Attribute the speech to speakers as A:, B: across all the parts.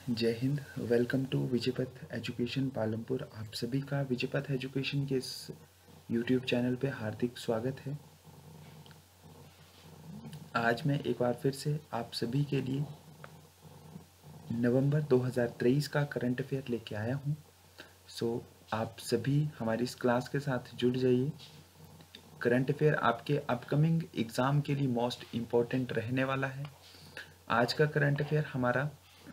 A: जय Hind. Welcome to Vijaypath education Palampur. आप सभी का विजयपथ एजुकेशन के इस यूट्यूब चैनल पे हार्दिक स्वागत है। आज मैं एक बार फिर से आप सभी के लिए नवंबर 2023 का करंट अफेयर लेके आया हूँ। आप सभी हमारी इस क्लास के साथ जुड़ जाइए। करंट अफेयर आपके अपकमिंग एग्ज़ाम के लिए मोस्ट इम्पॉर्टेंट रहने वाला है। आज का करंट अफेयर हमारा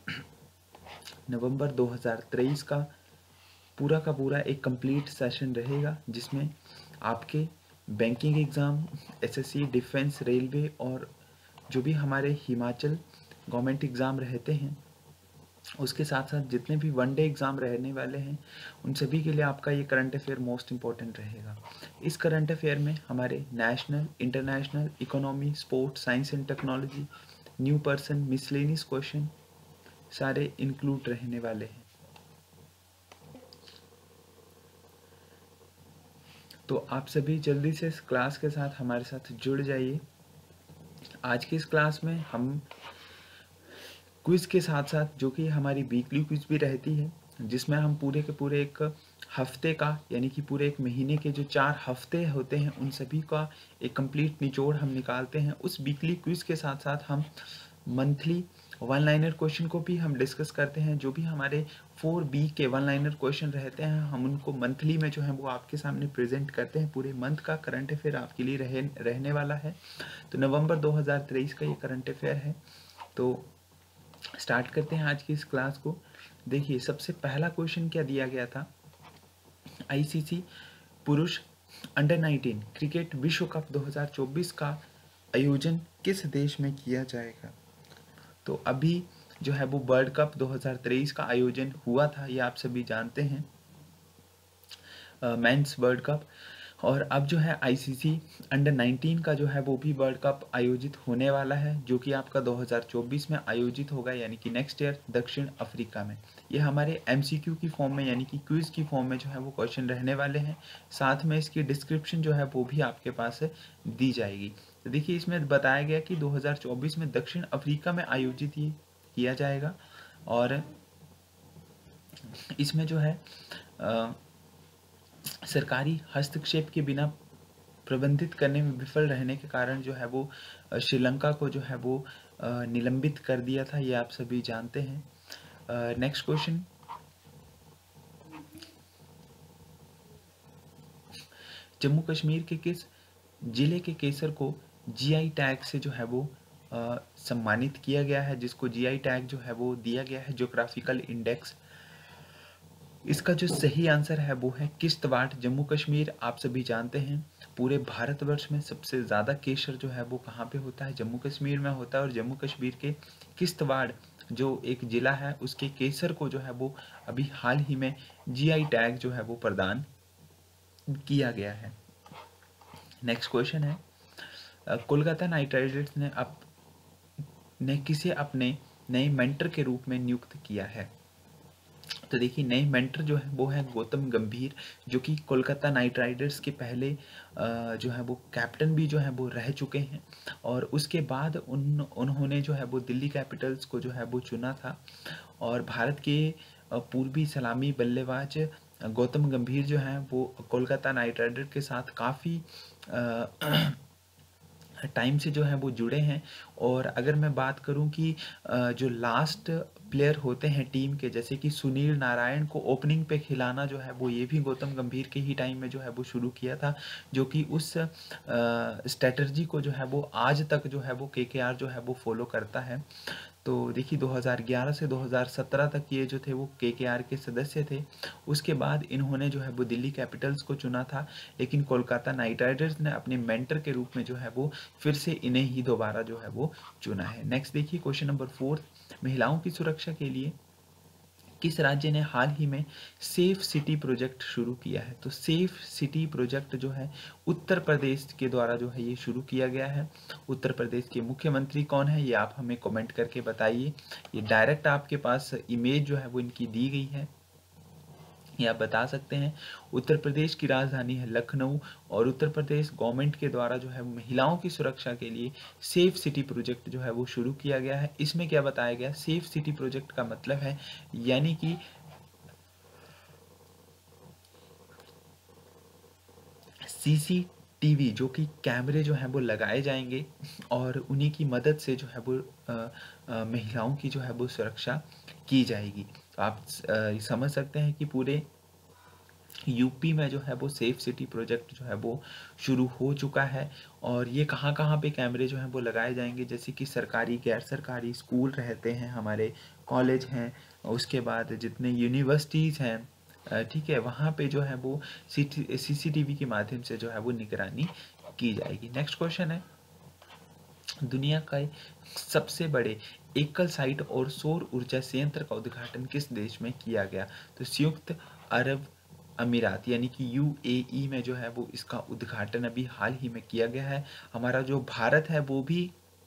A: नवंबर 2023 का पूरा एक कंप्लीट सेशन रहेगा, जिसमें आपके banking exam, SSC, defence, railway और जो भी हमारे हिमाचल गवर्नमेंट एग्ज़ाम रहते हैं, उसके साथ साथ जितने भी वनडे एग्ज़ाम रहने वाले हैं, उन सभी के लिए आपका ये करंट अफेयर मोस्ट इम्पॉर्टेंट रहेगा। इस करंट अफेयर में हमारे national, international, economy, sport, science and technology, new person, miscellaneous question सारे इंक्लूड रहने वाले हैं। तो आप सभी जल्दी से इस क्लास के साथ हमारे साथ जुड़ जाइए। आज की इस क्लास में हम क्विज़ के साथ साथ, जो कि हमारी वीकली क्विज़ भी रहती है, जिसमें हम पूरे के पूरे एक हफ्ते का, यानी कि पूरे एक महीने के जो 4 हफ्ते होते हैं, उन सभी का एक कंप्लीट निचोड़ हम निकालते हैं। उस वीकली क्विज़ के साथ साथ हम मंथली वन लाइनर क्वेश्चन को भी हम डिस्कस करते हैं। जो भी हमारे 4B के वन लाइनर क्वेश्चन रहते हैं, हम उनको मंथली में जो है वो आपके सामने प्रेजेंट करते हैं। पूरे मंथ का करंट अफेयर आपके लिए रहने वाला है। तो नवंबर 2023 का ये करंट अफेयर है। तो स्टार्ट करते हैं आज की इस क्लास को। देखिए, सबसे पहला क्वेश्चन क्या दिया गया था, आईसीसी पुरुष अंडर 19 क्रिकेट विश्व कप 2024 का आयोजन किस देश में किया जाएगा। तो अभी जो है वो वर्ल्ड कप 2023 का आयोजन हुआ था, ये आप सभी जानते हैं, मेंस वर्ल्ड कप। और अब जो है आईसीसी अंडर 19 का जो है वो भी वर्ल्ड कप आयोजित होने वाला है, जो कि आपका 2024 में आयोजित होगा, यानी कि नेक्स्ट ईयर दक्षिण अफ्रीका में। ये हमारे एमसीक्यू की फॉर्म में, यानी कि क्विज की फॉर्म में जो है वो क्वेश्चन रहने वाले हैं। साथ में इसकी डिस्क्रिप्शन जो है वो भी आपके पास दी जाएगी। तो देखिए, इसमें बताया गया कि 2024 में दक्षिण अफ्रीका में आयोजित ये किया जाएगा। और इसमें जो है सरकारी हस्तक्षेप के बिना प्रबंधित करने में विफल रहने के कारण जो है वो श्रीलंका को जो है वो निलंबित कर दिया था, ये आप सभी जानते हैं। नेक्स्ट क्वेश्चन, जम्मू कश्मीर के किस जिले के केसर को जीआई टैग से जो है वो सम्मानित किया गया है, जिसको जीआई टैग जो है वो दिया गया है, ज्योग्राफिकल इंडेक्स। इसका जो सही आंसर है वो है किश्तवाड़, जम्मू कश्मीर। आप सभी जानते हैं पूरे भारतवर्ष में सबसे ज़्यादा केसर जो है वो कहाँ पे होता है, जम्मू कश्मीर में होता है। और जम्मू कश्मीर के किश्तवाड़ जो एक ज़िला है, उसके केसर को जो है वो अभी हाल ही में जीआई टैग जो है वो प्रदान किया गया है। नेक्स्ट क्वेश्चन है, कोलकाता नाइट राइडर्स ने किसे अपने नए मेंटर के रूप में नियुक्त किया है। तो देखिए, नए मेंटर जो है वो है गौतम गंभीर, जो कि कोलकाता नाइट राइडर्स के पहले जो है वो कैप्टन भी जो है वो रह चुके हैं। और उसके बाद उन्होंने जो है वो दिल्ली कैपिटल्स को जो है वो चुना था। और भारत के पूर्वी सलामी बल्लेबाज गौतम गंभीर जो हैं वो कोलकाता नाइट राइडर के साथ काफ़ी टाइम से जो है वो जुड़े हैं। और अगर मैं बात करूं कि जो लास्ट प्लेयर होते हैं टीम के, जैसे कि सुनील नारायण को ओपनिंग पे खिलाना जो है वो ये भी गौतम गंभीर के ही टाइम में जो है वो शुरू किया था, जो कि उस स्ट्रेटजी को जो है वो आज तक जो है वो केकेआर जो है वो फॉलो करता है। तो देखिए, 2011 से 2017 तक ये जो थे वो केकेआर के सदस्य थे। उसके बाद इन्होंने जो है वो दिल्ली कैपिटल्स को चुना था, लेकिन कोलकाता नाइट राइडर्स ने अपने मेंटर के रूप में जो है वो फिर से इन्हें ही दोबारा जो है वो चुना है। नेक्स्ट देखिए, क्वेश्चन नंबर 4, महिलाओं की सुरक्षा के लिए किस राज्य ने हाल ही में सेफ सिटी प्रोजेक्ट शुरू किया है। तो सेफ सिटी प्रोजेक्ट जो है उत्तर प्रदेश के द्वारा जो है ये शुरू किया गया है। उत्तर प्रदेश के मुख्यमंत्री कौन है, ये आप हमें कमेंट करके बताइए। ये डायरेक्ट आपके पास इमेज जो है वो इनकी दी गई है, ये आप बता सकते हैं। उत्तर प्रदेश की राजधानी है लखनऊ, और उत्तर प्रदेश गवर्नमेंट के द्वारा जो है महिलाओं की सुरक्षा के लिए सेफ सिटी प्रोजेक्ट जो है वो शुरू किया गया है। इसमें क्या बताया गया, सेफ सिटी प्रोजेक्ट का मतलब है यानी कि सीसीटीवी जो कि कैमरे जो हैं वो लगाए जाएंगे, और उन्हीं की मदद से जो है वो महिलाओं की जो है वो सुरक्षा की जाएगी। तो आप समझ सकते हैं कि पूरे यूपी में जो है वो सेफ सिटी प्रोजेक्ट जो है वो शुरू हो चुका है। और ये कहाँ कहाँ पे कैमरे जो हैं वो लगाए जाएंगे, जैसे कि सरकारी गैर सरकारी स्कूल रहते हैं, हमारे कॉलेज हैं, उसके बाद जितने यूनिवर्सिटीज़ हैं, ठीक है, वहाँ पे जो है वो सीसीटीवी के माध्यम से जो है वो निगरानी की जाएगी। नेक्स्ट क्वेश्चन है, दुनिया का सबसे बड़े एकल साइट और सौर ऊर्जा संयंत्र का उद्घाटन किस देश में किया गया? तो संयुक्त अरब अमीरात यानी कि यूएई में जो है वो इसका उद्घाटन अभी हाल ही में किया गया है। हमारा जो भारत है वो भी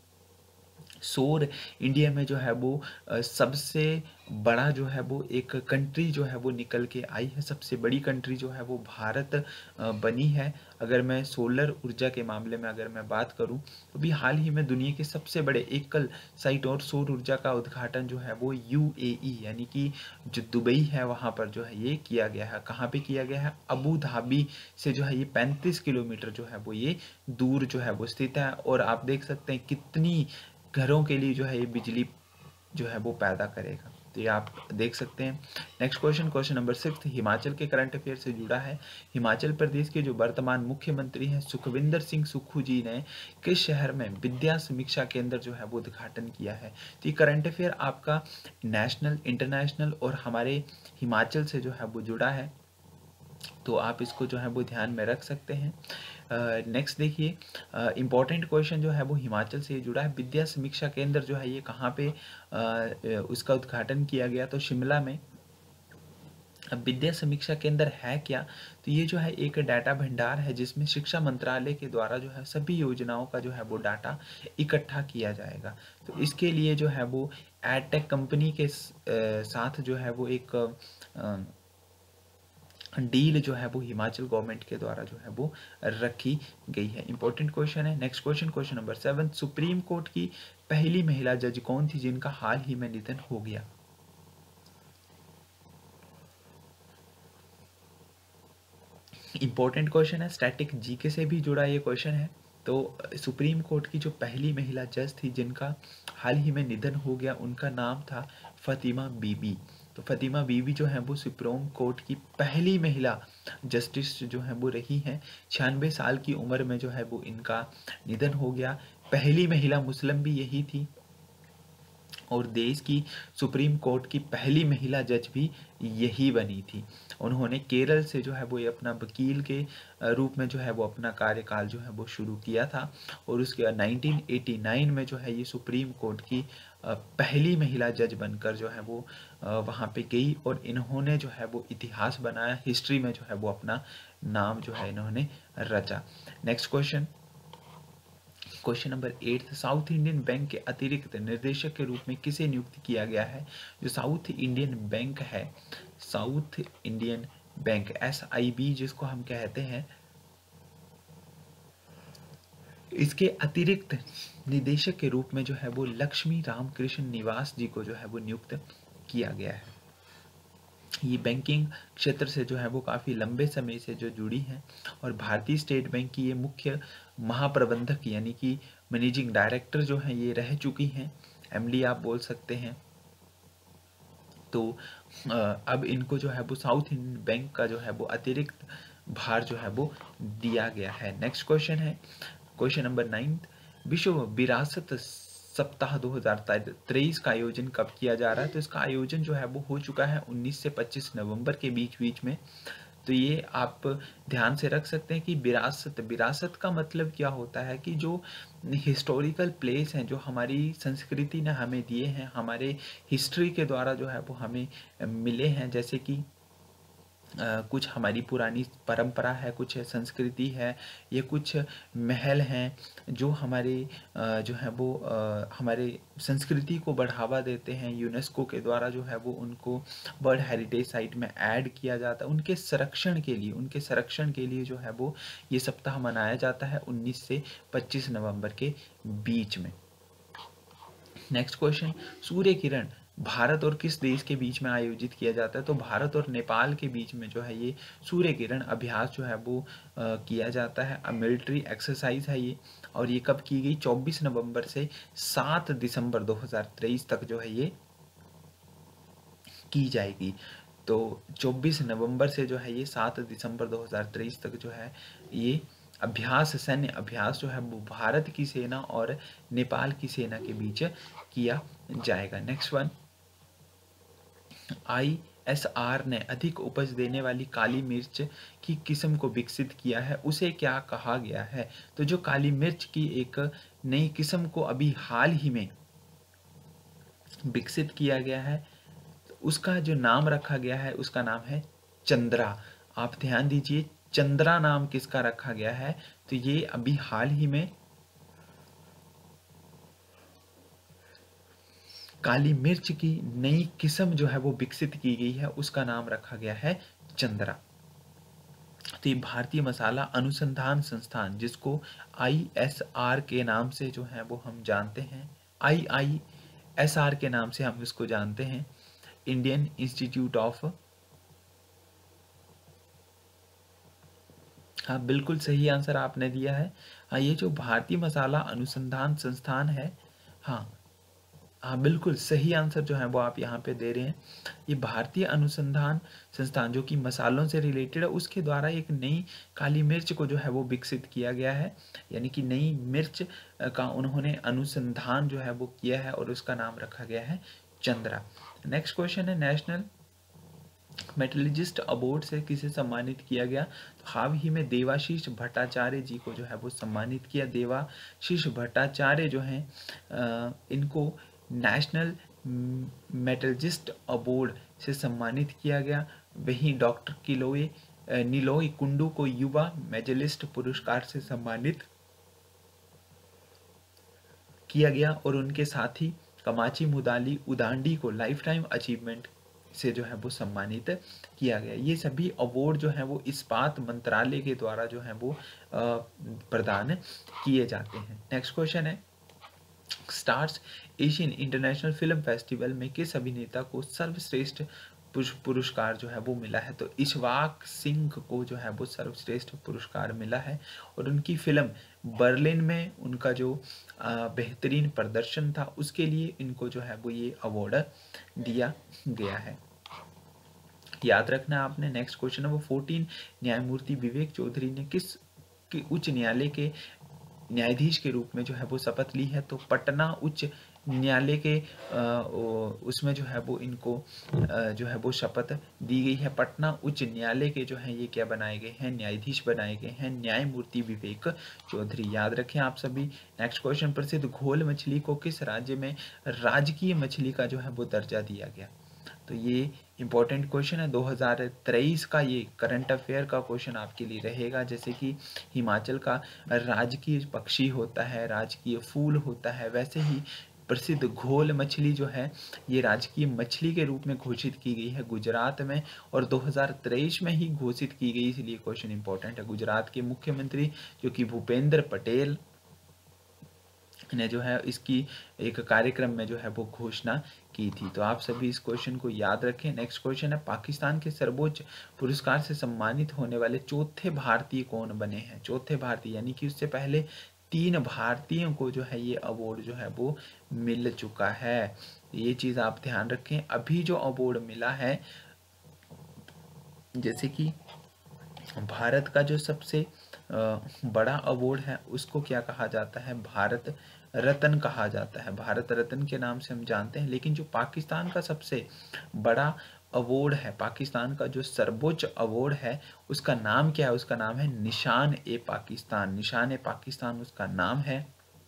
A: सौर इंडिया में जो है वो सबसे बड़ा जो है वो एक कंट्री जो है वो निकल के आई है। सबसे बड़ी कंट्री जो है वो भारत बनी है। अगर मैं सोलर ऊर्जा के मामले में अगर मैं बात करूं, तो भी हाल ही में दुनिया के सबसे बड़े एकल साइट और सौर ऊर्जा का उद्घाटन जो है वो यूएई यानी कि जो दुबई है वहाँ पर जो है ये किया गया है। कहाँ पे किया गया है? अबू धाबी से जो है ये 35 किलोमीटर जो है वो ये दूर जो है वो स्थित है। और आप देख सकते हैं कितनी घरों के लिए जो है ये बिजली जो है वो पैदा करेगा। तो ये आप देख सकते हैं। Next question, question number 6 Himachal के करंट अफेयर से जुड़ा है। हिमाचल प्रदेश के जो वर्तमान मुख्यमंत्री हैं सुखविंदर सिंह सुक्खू जी ने किस शहर में विद्या समीक्षा केंद्र जो है वो उद्घाटन किया है? तो ये करंट अफेयर आपका नेशनल, इंटरनेशनल और हमारे हिमाचल से जो है वो जुड़ा है, तो आप इसको जो है वो ध्यान में रख सकते हैं। नेक्स्ट देखिए, इम्पॉर्टेंट क्वेश्चन जो है वो हिमाचल से जुड़ा है। विद्या समीक्षा केंद्र जो है ये कहाँ पे उसका उद्घाटन किया गया? तो शिमला में। अब विद्या समीक्षा केंद्र है क्या? तो ये जो है एक डाटा भंडार है जिसमें शिक्षा मंत्रालय के द्वारा जो है सभी योजनाओं का जो है वो डाटा इकट्ठा किया जाएगा। तो इसके लिए जो है वो एडटेक कंपनी के साथ जो है वो एक डील जो है वो हिमाचल गवर्नमेंट के द्वारा जो है वो रखी गई है। इंपॉर्टेंट क्वेश्चन है। Next question, question number 7 supreme court की पहली महिला जज कौन थी जिनका हाल ही में निधन हो गया? इंपॉर्टेंट क्वेश्चन है, स्टैटिक जीके से भी जुड़ा ये क्वेश्चन है। तो सुप्रीम कोर्ट की जो पहली महिला जज थी जिनका हाल ही में निधन हो गया, उनका नाम था फतिमा बीबी। तो फतिमा बीबी जो है वो सुप्रीम कोर्ट की पहली महिला जस्टिस जो है वो रही हैं। 96 साल की उम्र में जो है वो इनका निधन हो गया। पहली महिला मुस्लिम भी यही थी, और देश की सुप्रीम कोर्ट की पहली महिला जज भी यही बनी थी। उन्होंने केरल से जो है वो ये अपना वकील के रूप में जो है वो अपना कार्यकाल जो है वो शुरू किया था, और उसके 1989 में जो है ये सुप्रीम कोर्ट की पहली महिला जज बनकर जो है वो वहाँ पे गई, और इन्होंने जो है वो इतिहास बनाया, हिस्ट्री में जो है वो अपना नाम जो है इन्होंने रचा। Next question, question number 8 South Indian bank के अतिरिक्त निर्देशक के रूप में किसे नियुक्त किया गया है? जो साउथ इंडियन बैंक है, साउथ इंडियन बैंक SIB जिसको हम कहते हैं, इसके अतिरिक्त निदेशक के रूप में जो है वो लक्ष्मी रामकृष्ण निवास जी को जो है वो नियुक्त किया गया है। ये बैंकिंग क्षेत्र से जो है वो काफ़ी लंबे समय से जो जुड़ी हैं, और भारतीय स्टेट बैंक की ये मुख्य महाप्रबंधक यानी कि मैनेजिंग डायरेक्टर जो हैं ये रह चुकी हैं, MD आप बोल सकते हैं। तो अब इनको जो है वो साउथ इंडियन बैंक का जो है वो अतिरिक्त भार जो है वो दिया गया है। नेक्स्ट क्वेश्चन है, क्वेश्चन नंबर 9 विश्व विरासत सप्ताह 2023 का आयोजन कब किया जा रहा है? तो इसका आयोजन जो है वो हो चुका है 19 से 25 नवंबर के बीच बीच में। तो ये आप ध्यान से रख सकते हैं कि विरासत, विरासत का मतलब क्या होता है कि जो हिस्टोरिकल प्लेस हैं जो हमारी संस्कृति ने हमें दिए हैं, हमारे हिस्ट्री के द्वारा जो है वो हमें मिले हैं, जैसे कि कुछ हमारी पुरानी परंपरा है, कुछ संस्कृति है, ये कुछ महल हैं जो हमारे जो है वो हमारे संस्कृति को बढ़ावा देते हैं। यूनेस्को के द्वारा जो है वो उनको वर्ल्ड हेरिटेज साइट में ऐड किया जाता है। उनके संरक्षण के लिए जो है वो ये सप्ताह मनाया जाता है 19 से 25 नवंबर के बीच में। नेक्स्ट क्वेश्चन, सूर्य किरण भारत और किस देश के बीच में आयोजित किया जाता है? तो भारत और नेपाल के बीच में जो है ये सूर्य किरण अभ्यास जो है वो किया जाता है। मिलिट्री एक्सरसाइज है ये, और ये कब की गई? 24 नवंबर से 7 दिसंबर 2023 तक जो है ये की जाएगी। तो 24 नवंबर से जो है ये 7 दिसंबर 2023 तक जो है ये अभ्यास, सैन्य अभ्यास जो है वो भारत की सेना और नेपाल की सेना के बीच किया जाएगा। नेक्स्ट वन, ISR ने अधिक उपज देने वाली काली मिर्च की किस्म को विकसित किया है, उसे क्या कहा गया है? तो जो काली मिर्च की एक नई किस्म को अभी हाल ही में विकसित किया गया है, उसका जो नाम रखा गया है उसका नाम है चंद्रा। आप ध्यान दीजिए, चंद्रा नाम किसका रखा गया है? तो ये अभी हाल ही में काली मिर्च की नई किस्म जो है वो विकसित की गई है, उसका नाम रखा गया है चंद्रा। तो ये भारतीय मसाला अनुसंधान संस्थान, जिसको ISR के नाम से जो है वो हम जानते हैं, IISR के नाम से हम इसको जानते हैं, इंडियन इंस्टीट्यूट ऑफ, हाँ बिल्कुल सही आंसर आपने दिया है। हाँ, ये जो भारतीय मसाला अनुसंधान संस्थान है, हाँ हाँ बिल्कुल सही आंसर जो है वो आप यहाँ पे दे रहे हैं। ये भारतीय अनुसंधान संस्थान जो कि मसालों से रिलेटेड है, उसके द्वारा एक नई काली मिर्च को जो है वो विकसित किया गया है, यानी कि नई मिर्च का उन्होंने अनुसंधान जो है वो किया है और उसका नाम रखा गया है चंद्रा। नेक्स्ट क्वेश्चन है, नेशनल मेटलर्जिस्ट अवार्ड से किसे सम्मानित किया गया? तो हाल ही में देवाशीष भट्टाचार्य जी को जो है वो सम्मानित किया। देवाशीष भट्टाचार्य जो हैं इनको नेशनल मेटलर्जिस्ट अवार्ड से सम्मानित किया गया। वहीं डॉक्टर निलोई कुंडू को युवा मेडलिस्ट पुरस्कार से सम्मानित किया गया, और उनके साथी कमाची मुदाली उदांडी को लाइफ टाइम अचीवमेंट से जो है वो सम्मानित किया गया। ये सभी अवार्ड जो हैं वो इस्पात मंत्रालय के द्वारा जो है वो प्रदान किए जाते हैं। नेक्स्ट क्वेश्चन है, stars Asian international film festival में किस अभिनेता को सर्वश्रेष्ठ पुरस्कार जो है वो मिला है? तो इशफाक सिंह को जो है वो सर्वश्रेष्ठ पुरस्कार मिला है, और उनकी फिल्म बर्लिन में उनका जो बेहतरीन प्रदर्शन था उसके लिए इनको जो है वो ये अवार्ड दिया गया है। याद रखना आपने। नेक्स्ट क्वेश्चन है वो 14 न्यायमूर्ति विवेक चौधरी ने किस उच्च न्यायालय के न्यायाधीश के रूप में जो है वो शपथ ली है? तो पटना उच्च न्यायालय के उसमें जो है वो इनको जो है वो शपथ दी गई है। पटना उच्च न्यायालय के जो है ये क्या बनाए गए हैं? न्यायाधीश बनाए गए हैं न्यायमूर्ति विवेक चौधरी। याद रखें आप सभी। नेक्स्ट क्वेश्चन, प्रसिद्ध घोल मछली को किस राज्य में राजकीय मछली का जो है वो दर्जा दिया गया? तो ये इंपॉर्टेंट क्वेश्चन है, 2023 का ये करंट अफेयर का क्वेश्चन आपके लिए रहेगा। जैसे कि हिमाचल का राजकीय पक्षी होता है, राजकीय फूल होता है, वैसे ही प्रसिद्ध घोल मछली जो है ये राजकीय मछली के रूप में घोषित की गई है गुजरात में, और 2023 में ही घोषित की गई, इसलिए क्वेश्चन इंपॉर्टेंट है। गुजरात के मुख्यमंत्री जो कि भूपेंद्र पटेल ने जो है इसकी एक कार्यक्रम में जो है वो घोषणा की थी। तो आप सभी इस क्वेश्चन को याद रखें। नेक्स्ट क्वेश्चन है, पाकिस्तान के सर्वोच्च पुरस्कार से सम्मानित होने वाले चौथे भारतीय कौन बने हैं? चौथे भारतीय, यानी कि उससे पहले 3 भारतीयों को जो है ये अवार्ड जो है वो मिल चुका है। ये चीज आप ध्यान रखें। अभी जो अवार्ड मिला है, जैसे कि भारत का जो सबसे बड़ा अवार्ड है उसको क्या कहा जाता है? भारत रत्न कहा जाता है। भारत रत्न के नाम से हम जानते हैं। लेकिन जो पाकिस्तान का सबसे बड़ा अवार्ड है, पाकिस्तान का जो सर्वोच्च अवार्ड है, उसका नाम क्या है? उसका नाम है निशान ए पाकिस्तान। निशान ए पाकिस्तान उसका नाम है।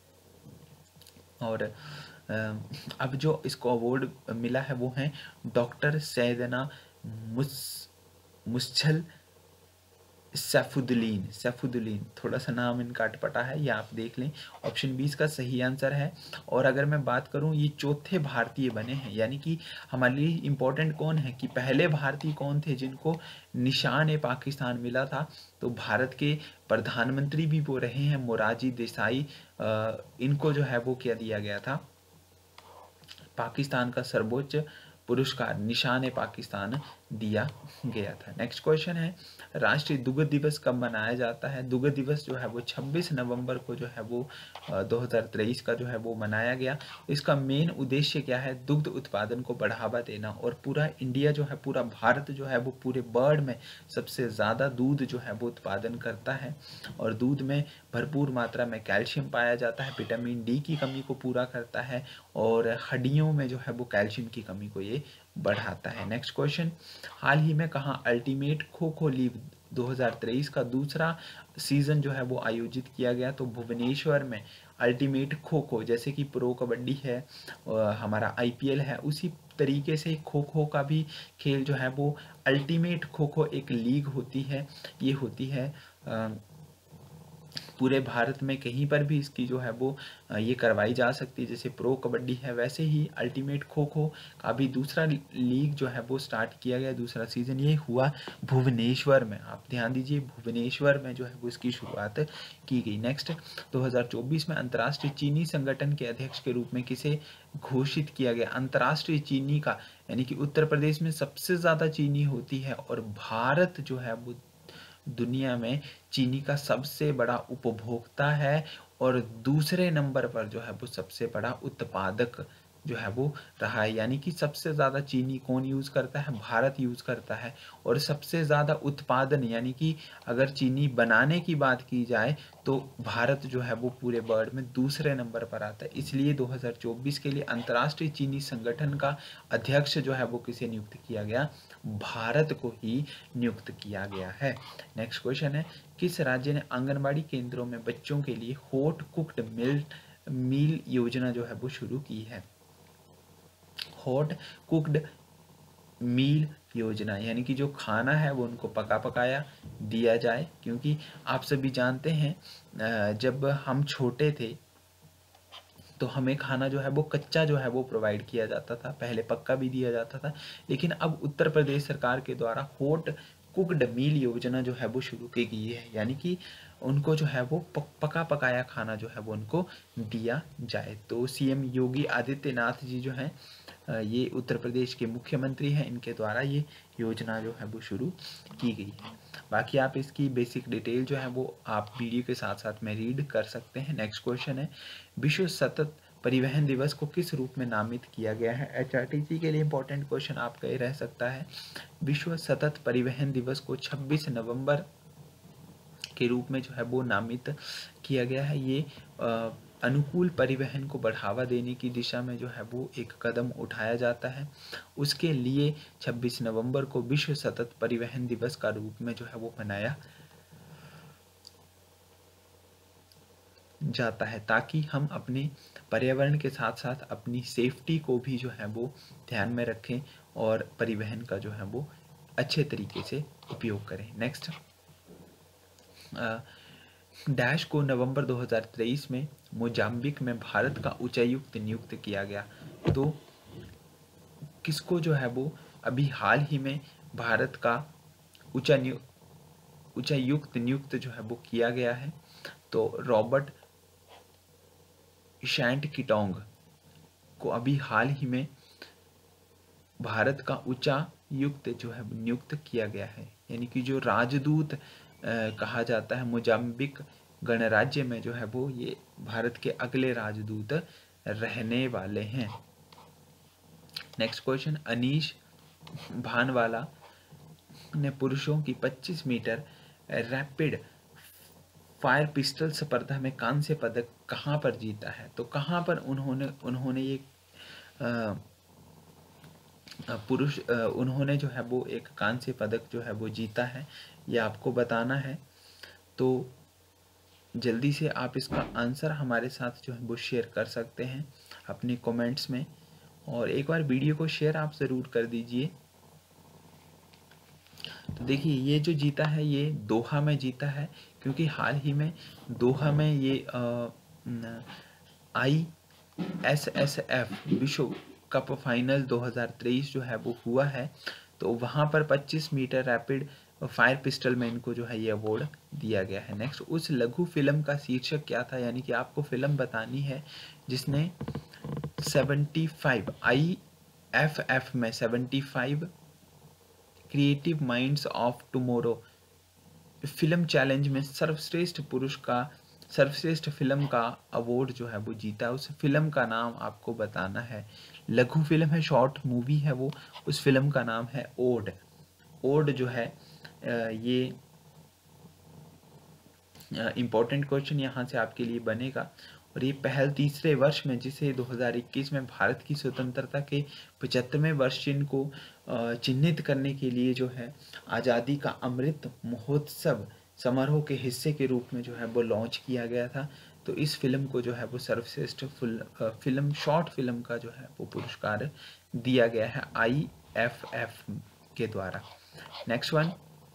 A: और अब जो इसको अवार्ड मिला है वो है डॉक्टर सैयदना मुश्छल सैफुद्दीन, थोड़ा सा नाम इनका अटपटा है, ये आप देख लें। ऑप्शन 20 का सही आंसर है। और अगर मैं बात करूं, ये चौथे भारतीय बने हैं, यानी कि हमारे लिए इम्पोर्टेंट कौन है कि पहले भारतीय कौन थे जिनको निशान पाकिस्तान मिला था। तो भारत के प्रधानमंत्री भी वो रहे हैं, मोरारजी देसाई। इनको जो है वो क्या दिया गया था, पाकिस्तान का सर्वोच्च पुरस्कार निशान पाकिस्तान दिया गया था। नेक्स्ट क्वेश्चन है, राष्ट्रीय दुग्ध दिवस कब मनाया जाता है? दुग्ध दिवस जो है वो 26 नवंबर को जो है वो 2023 का जो है वो मनाया गया। इसका मेन उद्देश्य क्या है? दुग्ध उत्पादन को बढ़ावा देना। और पूरा इंडिया जो है, पूरा भारत जो है वो पूरे वर्ल्ड में सबसे ज़्यादा दूध जो है वो उत्पादन करता है। और दूध में भरपूर मात्रा में कैल्शियम पाया जाता है, विटामिन डी की कमी को पूरा करता है, और हड्डियों में जो है वो कैल्शियम की कमी को ये बढ़ाता है। नेक्स्ट क्वेश्चन, हाल ही में कहाँ अल्टीमेट खो खो लीग 2023 का दूसरा सीजन जो है वो आयोजित किया गया? तो भुवनेश्वर में अल्टीमेट खो खो, जैसे कि प्रो कबड्डी है, हमारा आईपीएल है, उसी तरीके से खो खो का भी खेल जो है वो अल्टीमेट खो खो एक लीग होती है। ये होती है पूरे भारत में कहीं पर भी इसकी जो है वो ये करवाई जा सकती है। जैसे प्रो कबड्डी है, वैसे ही अल्टीमेट खो खो का भी दूसरा लीग जो है वो स्टार्ट किया गया, दूसरा सीजन। ये हुआ भुवनेश्वर में, आप ध्यान दीजिए, भुवनेश्वर में जो है वो इसकी शुरुआत की गई। नेक्स्ट, 2024 में अंतर्राष्ट्रीय चीनी संगठन के अध्यक्ष के रूप में किसे घोषित किया गया? अंतर्राष्ट्रीय चीनी का, यानी कि उत्तर प्रदेश में सबसे ज़्यादा चीनी होती है, और भारत जो है वो दुनिया में चीनी का सबसे बड़ा उपभोक्ता है, और दूसरे नंबर पर जो है वो सबसे बड़ा उत्पादक जो है वो रहा है। यानी कि सबसे ज़्यादा चीनी कौन यूज़ करता है? भारत यूज़ करता है। और सबसे ज़्यादा उत्पादन, यानी कि अगर चीनी बनाने की बात की जाए तो भारत जो है वो पूरे वर्ल्ड में दूसरे नंबर पर आता है। इसलिए 2024 के लिए अंतर्राष्ट्रीय चीनी संगठन का अध्यक्ष जो है वो किसे नियुक्त किया गया? भारत को ही नियुक्त किया गया है। नेक्स्ट क्वेश्चन है, किस राज्य ने आंगनबाड़ी केंद्रों में बच्चों के लिए हॉट कुक्ड मील योजना जो है वो शुरू की है? हॉट कुक्ड मील योजना, यानी कि जो खाना है वो उनको पका पकाया दिया जाए। क्योंकि आप सभी जानते हैं जब हम छोटे थे तो हमें खाना जो है वो कच्चा जो है वो प्रोवाइड किया जाता था, पहले पक्का भी दिया जाता था। लेकिन अब उत्तर प्रदेश सरकार के द्वारा हॉट कुक्ड मील योजना जो है वो शुरू की गई है, यानी कि उनको जो है वो पका पकाया खाना जो है वो उनको दिया जाए। तो सीएम योगी आदित्यनाथ जी जो हैं, ये उत्तर प्रदेश के मुख्यमंत्री हैं, इनके द्वारा ये योजना जो है वो शुरू की गई है। बाकी आप इसकी बेसिक डिटेल जो है वो आप वीडियो के साथ साथ में रीड कर सकते हैं। नेक्स्ट क्वेश्चन है, विश्व सतत परिवहन दिवस को किस रूप में नामित किया गया है? एचआरटीसी के लिए इंपॉर्टेंट क्वेश्चन आपका ये रह सकता है। विश्व सतत परिवहन दिवस को 26 नवंबर के रूप में जो है वो नामित किया गया है। ये अनुकूल परिवहन को बढ़ावा देने की दिशा में जो है वो एक कदम उठाया जाता है। उसके लिए 26 नवंबर को विश्व सतत परिवहन दिवस का रूप में जो है वो मनाया जाता है, ताकि हम अपने पर्यावरण के साथ साथ अपनी सेफ्टी को भी जो है वो ध्यान में रखें और परिवहन का जो है वो अच्छे तरीके से उपयोग करें। नेक्स्ट, डैश को नवंबर 2023 में मोजाम्बिक में भारत का उच्चायुक्त नियुक्त किया गया। तो किसको जो है वो अभी हाल ही में भारत का उच्चायुक्त नियुक्त जो है वो किया गया है? तो रॉबर्ट शैंट किटोंग को अभी हाल ही में भारत का उच्चायुक्त जो है नियुक्त किया गया है, यानी कि जो राजदूत कहा जाता है मोजाम्बिक गणराज्य में जो है वो ये भारत के अगले राजदूत रहने वाले हैं। नेक्स्ट क्वेश्चन, अनीश भानवाला ने पुरुषों की 25 मीटर रैपिड फायर पिस्टल स्पर्धा में कांस्य पदक कहां पर जीता है? तो कहां पर उन्होंने ये उन्होंने जो है वो एक कांस्य पदक जो है वो जीता है, ये आपको बताना है। तो जल्दी से आप इसका आंसर हमारे साथ जो है वो शेयर कर सकते हैं अपने कमेंट्स में, और एक बार वीडियो को शेयर आप ज़रूर कर दीजिए। तो देखिए ये जो जीता है ये दोहा में जीता है, क्योंकि हाल ही में दोहा में ये ISSF विश्व कप फाइनल 2023 जो है वो हुआ है। तो वहाँ पर 25 मीटर रैपिड फायर पिस्टल में इनको जो है ये अवार्ड दिया गया है। नेक्स्ट, उस लघु फिल्म का शीर्षक क्या था, यानी कि आपको फिल्म बतानी है जिसने 75 IFF में 75 creative minds of tomorrow film challenge में सर्वश्रेष्ठ फिल्म का अवार्ड जो है वो जीता। उस फिल्म का नाम आपको बताना है। लघु फिल्म है, शॉर्ट मूवी है वो। उस फिल्म का नाम है ओड। ओड जो है ये इम्पोर्टेंट क्वेश्चन यहाँ से आपके लिए बनेगा। और ये पहल तीसरे वर्ष में, जिसे 2021 में भारत की स्वतंत्रता के 75वें वर्ष को चिन्हित करने के लिए जो है आज़ादी का अमृत महोत्सव समारोह के हिस्से के रूप में जो है वो लॉन्च किया गया था। तो इस फिल्म को जो है वो सर्वश्रेष्ठ फिल्म शॉर्ट फिल्म का जो है वो पुरस्कार दिया गया है IFF के द्वारा। नेक्स्ट वन,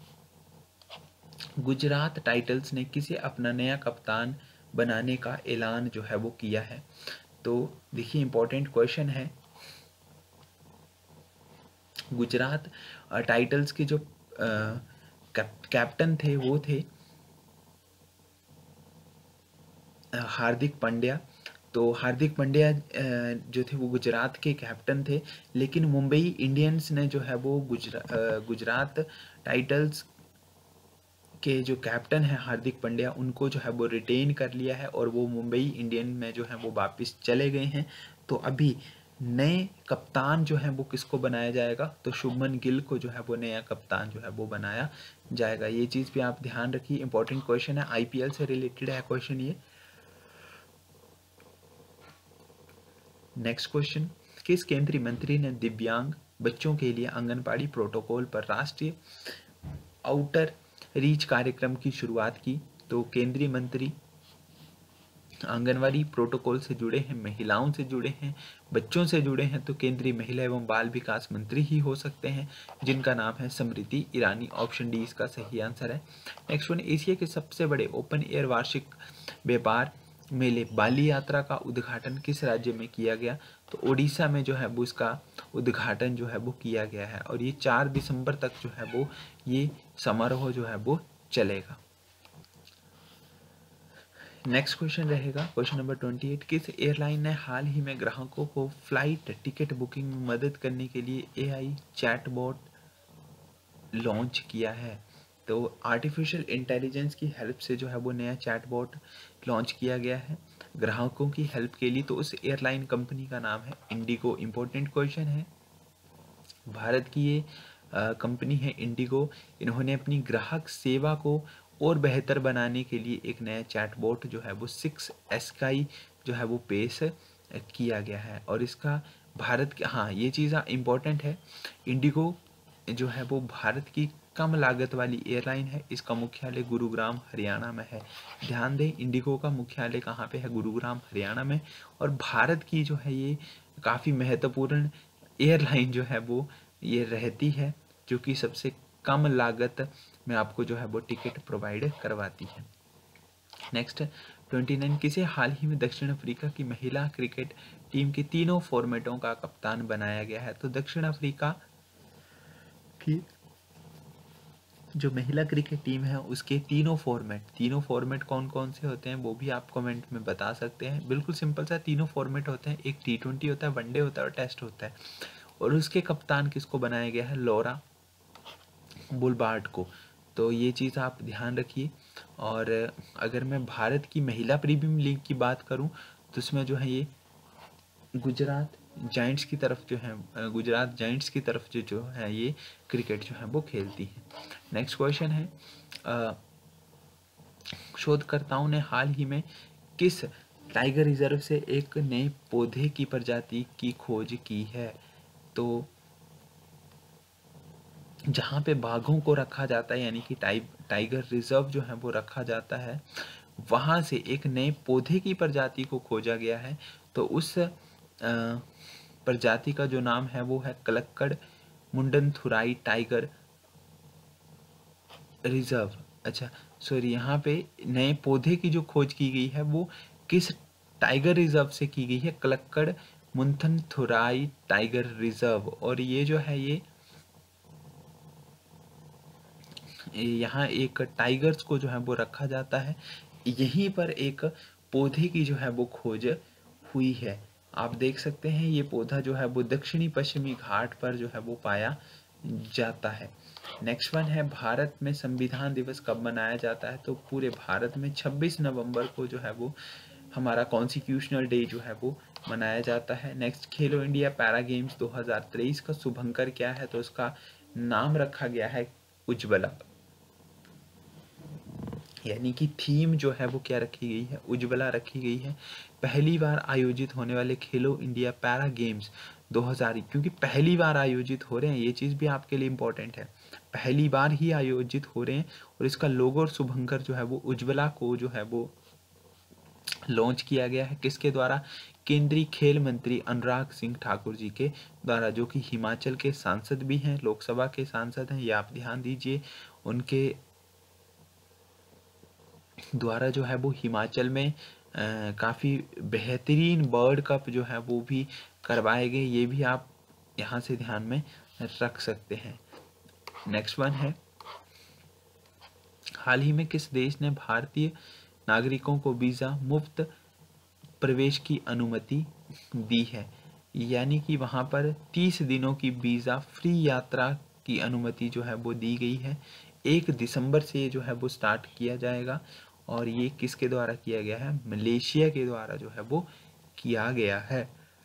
A: गुजरात टाइटल्स ने किसे अपना नया कप्तान बनाने का ऐलान जो है वो किया है। तो देखिए इंपॉर्टेंट क्वेश्चन है। गुजरात टाइटल्स के जो कैप्टन थे वो थे हार्दिक पांड्या। तो हार्दिक पांड्या जो थे वो गुजरात के कैप्टन थे, लेकिन मुंबई इंडियंस ने जो है वो गुजरात टाइटल्स के जो कैप्टन है हार्दिक पांड्या, उनको जो है वो रिटेन कर लिया है और वो मुंबई इंडियन में जो है वो वापस चले गए हैं। तो अभी नए कप्तान जो है वो किसको बनाया जाएगा, तो शुभमन गिल को जो है वो नया कप्तान जो है वो बनाया जाएगा। ये चीज़ भी आप ध्यान रखिए, इंपॉर्टेंट क्वेश्चन है, IPL से रिलेटेड है क्वेश्चन ये। नेक्स्ट क्वेश्चन, किस केंद्रीय मंत्री ने दिव्यांग बच्चों के लिए आंगनबाड़ी प्रोटोकॉल पर राष्ट्रीय आउटर रीच कार्यक्रम की शुरुआत की। तो केंद्रीय मंत्री आंगनवाड़ी प्रोटोकॉल से जुड़े हैं, महिलाओं से जुड़े हैं, बच्चों से जुड़े हैं, तो केंद्रीय महिला एवं बाल विकास मंत्री ही हो सकते हैं, जिनका नाम है स्मृति ईरानी। ऑप्शन डी इसका सही आंसर है। नेक्स्ट वन, एशिया के सबसे बड़े ओपन एयर वार्षिक व्यापार मेले बाली यात्रा का उद्घाटन किस राज्य में किया गया। तो ओडिशा में जो है वो इसका उद्घाटन जो है वो किया गया है और ये 4 दिसंबर तक जो है वो ये समारोह जो है वो चलेगा। नेक्स्ट क्वेश्चन रहेगा क्वेश्चन नंबर 28, किस एयरलाइन ने हाल ही में ग्राहकों को फ्लाइट टिकट बुकिंग में मदद करने के लिए AI चैटबॉट लॉन्च किया है। तो आर्टिफिशियल इंटेलिजेंस की हेल्प से जो है वो नया चैटबॉट लॉन्च किया गया है ग्राहकों की हेल्प के लिए। तो उस एयरलाइन कंपनी का नाम है इंडिगो। इम्पोर्टेंट क्वेश्चन है, भारत की ये कंपनी है इंडिगो। इन्होंने अपनी ग्राहक सेवा को और बेहतर बनाने के लिए एक नया चैटबॉट जो है वो 6 स्काई जो है वो पेश किया गया है और इसका भारत के, हाँ ये चीज़ इम्पोर्टेंट है, इंडिगो जो है वो भारत की कम लागत वाली एयरलाइन है। इसका मुख्यालय गुरुग्राम हरियाणा में है। ध्यान दें, इंडिगो का मुख्यालय कहाँ पे है, गुरुग्राम हरियाणा में। और भारत की जो है ये काफ़ी महत्वपूर्ण एयरलाइन जो है वो ये रहती है, जो कि सबसे कम लागत में आपको जो है वो टिकट प्रोवाइड करवाती है। नेक्स्ट 29, किसे हाल ही में दक्षिण अफ्रीका की महिला क्रिकेट टीम के तीनों फॉर्मेटों का कप्तान बनाया गया है। तो दक्षिण अफ्रीका की जो महिला क्रिकेट टीम है उसके तीनों फॉर्मेट कौन कौन से होते हैं वो भी आप कमेंट में बता सकते हैं। बिल्कुल सिंपल सा तीनों फॉर्मेट होते हैं, एक T20 होता है, वनडे होता है और टेस्ट होता है। और उसके कप्तान किसको बनाया गया है, लॉरा बुलबार्ड को। तो ये चीज़ आप ध्यान रखिए। और अगर मैं भारत की महिला प्रीमियम लीग की बात करूं तो उसमें जो है ये गुजरात जायंट्स की तरफ जो है ये क्रिकेट जो है वो खेलती है। नेक्स्ट क्वेश्चन है, शोधकर्ताओं ने हाल ही में किस टाइगर रिजर्व से एक नए पौधे की प्रजाति की खोज की है। तो जहाँ पे बाघों को रखा जाता है, यानी कि टाइगर रिजर्व जो है वो रखा जाता है, वहाँ से एक नए पौधे की प्रजाति को खोजा गया है। तो उस प्रजाति का जो नाम है वो है कलक्कड़ मुंडनथुराई टाइगर रिजर्व, अच्छा सॉरी, यहाँ पे नए पौधे की जो खोज की गई है वो किस टाइगर रिजर्व से की गई है? Kalakkad Mundanthurai tiger reserve. और ये जो है ये यहाँ एक टाइगर्स को जो है वो रखा जाता है, यहीं पर एक पौधे की जो है वो खोज हुई है। आप देख सकते हैं ये पौधा जो है वो दक्षिणी पश्चिमी घाट पर जो है वो पाया जाता है। नेक्स्ट वन है, भारत में संविधान दिवस कब मनाया जाता है? तो पूरे भारत में 26 नवंबर को जो है वो हमारा कॉन्स्टिट्यूशनल डे जो है वो मनाया जाता है। नेक्स्ट, खेलो इंडिया पैरा गेम्स 2023 का शुभंकर क्या है? तो उसका नाम रखा गया है उज्ज्वला, यानी कि थीम जो है वो क्या रखी गई है? उज्ज्वला रखी गई है। पहली बार आयोजित होने वाले खेलो इंडिया पैरा गेम्स 2000, क्योंकि पहली बार आयोजित हो रहे हैं, ये चीज़ भी आपके लिए इम्पोर्टेंट है, पहली बार ही आयोजित हो रहे हैं। और इसका लोगो और शुभंकर जो है वो उज्ज्वला को जो है वो लॉन्च किया गया है, किसके द्वारा? केंद्रीय खेल मंत्री अनुराग सिंह ठाकुर जी के द्वारा, जो कि हिमाचल के सांसद भी हैं, लोकसभा के सांसद हैं, ये आप ध्यान दीजिए। उनके द्वारा जो है वो हिमाचल में काफ़ी बेहतरीन वर्ल्ड कप जो है वो भी करवाए गए, ये भी आप यहाँ से ध्यान में रख सकते हैं। नेक्स्ट वन है, हाल ही में किस देश ने भारतीय नागरिकों को वीज़ा मुफ्त प्रवेश की अनुमति दी है? यानी कि वहाँ पर 30 दिनों की वीज़ा फ्री यात्रा की अनुमति जो है वो दी गई है। 1 दिसंबर से ये जो है वो स्टार्ट किया जाएगा, और ये किसके द्वारा किया गया है? मलेशिया के द्वारा जो है वो किया गया है।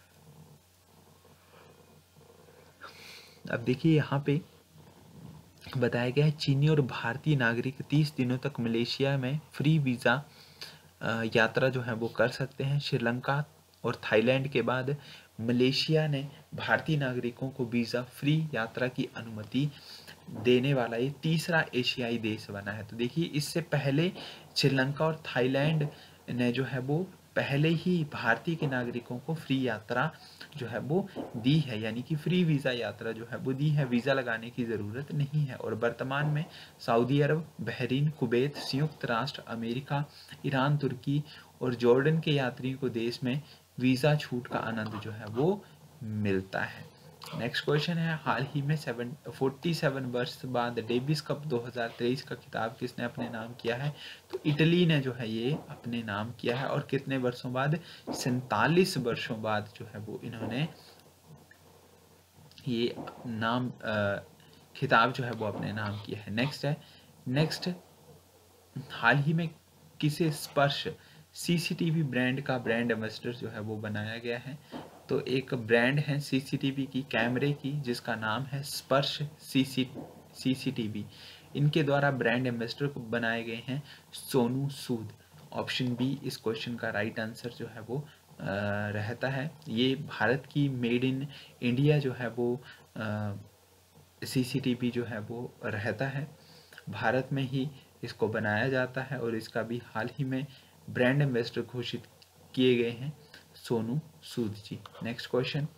A: अब देखिए यहाँ पे बताया गया है, चीनी और भारतीय नागरिक 30 दिनों तक मलेशिया में फ्री वीज़ा यात्रा जो है वो कर सकते हैं। श्रीलंका और थाईलैंड के बाद मलेशिया ने भारतीय नागरिकों को वीज़ा फ्री यात्रा की अनुमति देने वाला ये तीसरा एशियाई देश बना है। तो देखिए, इससे पहले श्रीलंका और थाईलैंड ने जो है वो पहले ही भारतीय के नागरिकों को फ्री यात्रा जो है वो दी है, यानी कि फ्री वीज़ा यात्रा जो है वो दी है, वीज़ा लगाने की ज़रूरत नहीं है। और वर्तमान में सऊदी अरब, बहरीन, कुवैत, संयुक्त राष्ट्र अमेरिका, ईरान, तुर्की और जॉर्डन के यात्रियों को देश में वीज़ा छूट का आनंद जो है वो मिलता है। नेक्स्ट क्वेश्चन है, हाल ही में 47 वर्ष बाद डेविस कप 2023 का खिताब किसने अपने नाम किया है? तो इटली ने जो है ये अपने नाम किया है। और कितने वर्षों बाद? 47 वर्षों बाद जो है वो इन्होंने ये नाम खिताब जो है वो अपने नाम किया है। नेक्स्ट, हाल ही में किसे स्पर्श सीसीटीवी ब्रांड का ब्रांड एम्बेसडर जो है वो बनाया गया है? तो एक ब्रांड है सीसीटीवी की, कैमरे की, जिसका नाम है स्पर्श सीसीटीवी। इनके द्वारा ब्रांड एम्बेसडर को बनाए गए हैं सोनू सूद। ऑप्शन बी इस क्वेश्चन का राइट आंसर जो है वो रहता है। ये भारत की मेड इन इंडिया जो है वो सीसीटीवी जो है वो रहता है, भारत में ही इसको बनाया जाता है, और इसका भी हाल ही में ब्रांड एम्बेसडर घोषित किए गए हैं सोनू सूद जी। नेक्स्ट क्वेश्चन,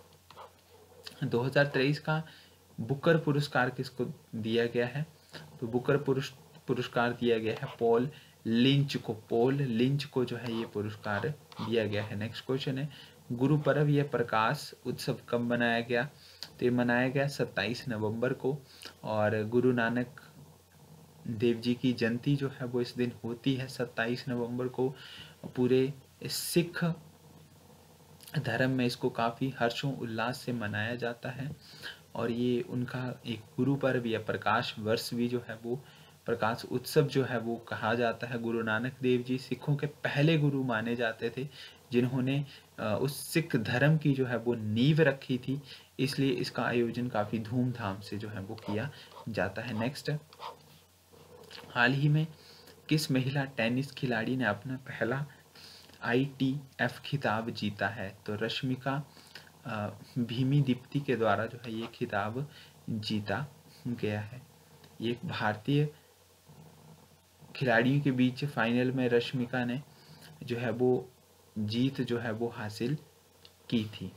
A: 2023 का बुकर पुरस्कार किसको दिया गया है? तो बुकर पुरस्कार दिया गया है पॉल लिंच को। पॉल लिंच को जो है ये पुरस्कार दिया गया है। नेक्स्ट क्वेश्चन है, गुरु पर्व या प्रकाश उत्सव कब मनाया गया? तो ये मनाया गया 27 नवंबर को, और गुरु नानक देव जी की जयंती जो है वो इस दिन होती है 27 नवंबर को। पूरे सिख धर्म में इसको काफ़ी हर्षों उल्लास से मनाया जाता है, और ये उनका एक गुरु पर्व या प्रकाश वर्ष भी जो है वो प्रकाश उत्सव जो है वो कहा जाता है। गुरु नानक देव जी सिखों के पहले गुरु माने जाते थे, जिन्होंने उस सिख धर्म की जो है वो नींव रखी थी, इसलिए इसका आयोजन काफ़ी धूमधाम से जो है वो किया जाता है। नेक्स्ट, हाल ही में किस महिला टेनिस खिलाड़ी ने अपना पहला ITF खिताब जीता है? तो रश्मिका भीमी दीप्ति के द्वारा जो है ये खिताब जीता गया है। ये एक भारतीय खिलाड़ियों के बीच फाइनल में रश्मिका ने जो है वो जीत जो है वो हासिल की थी।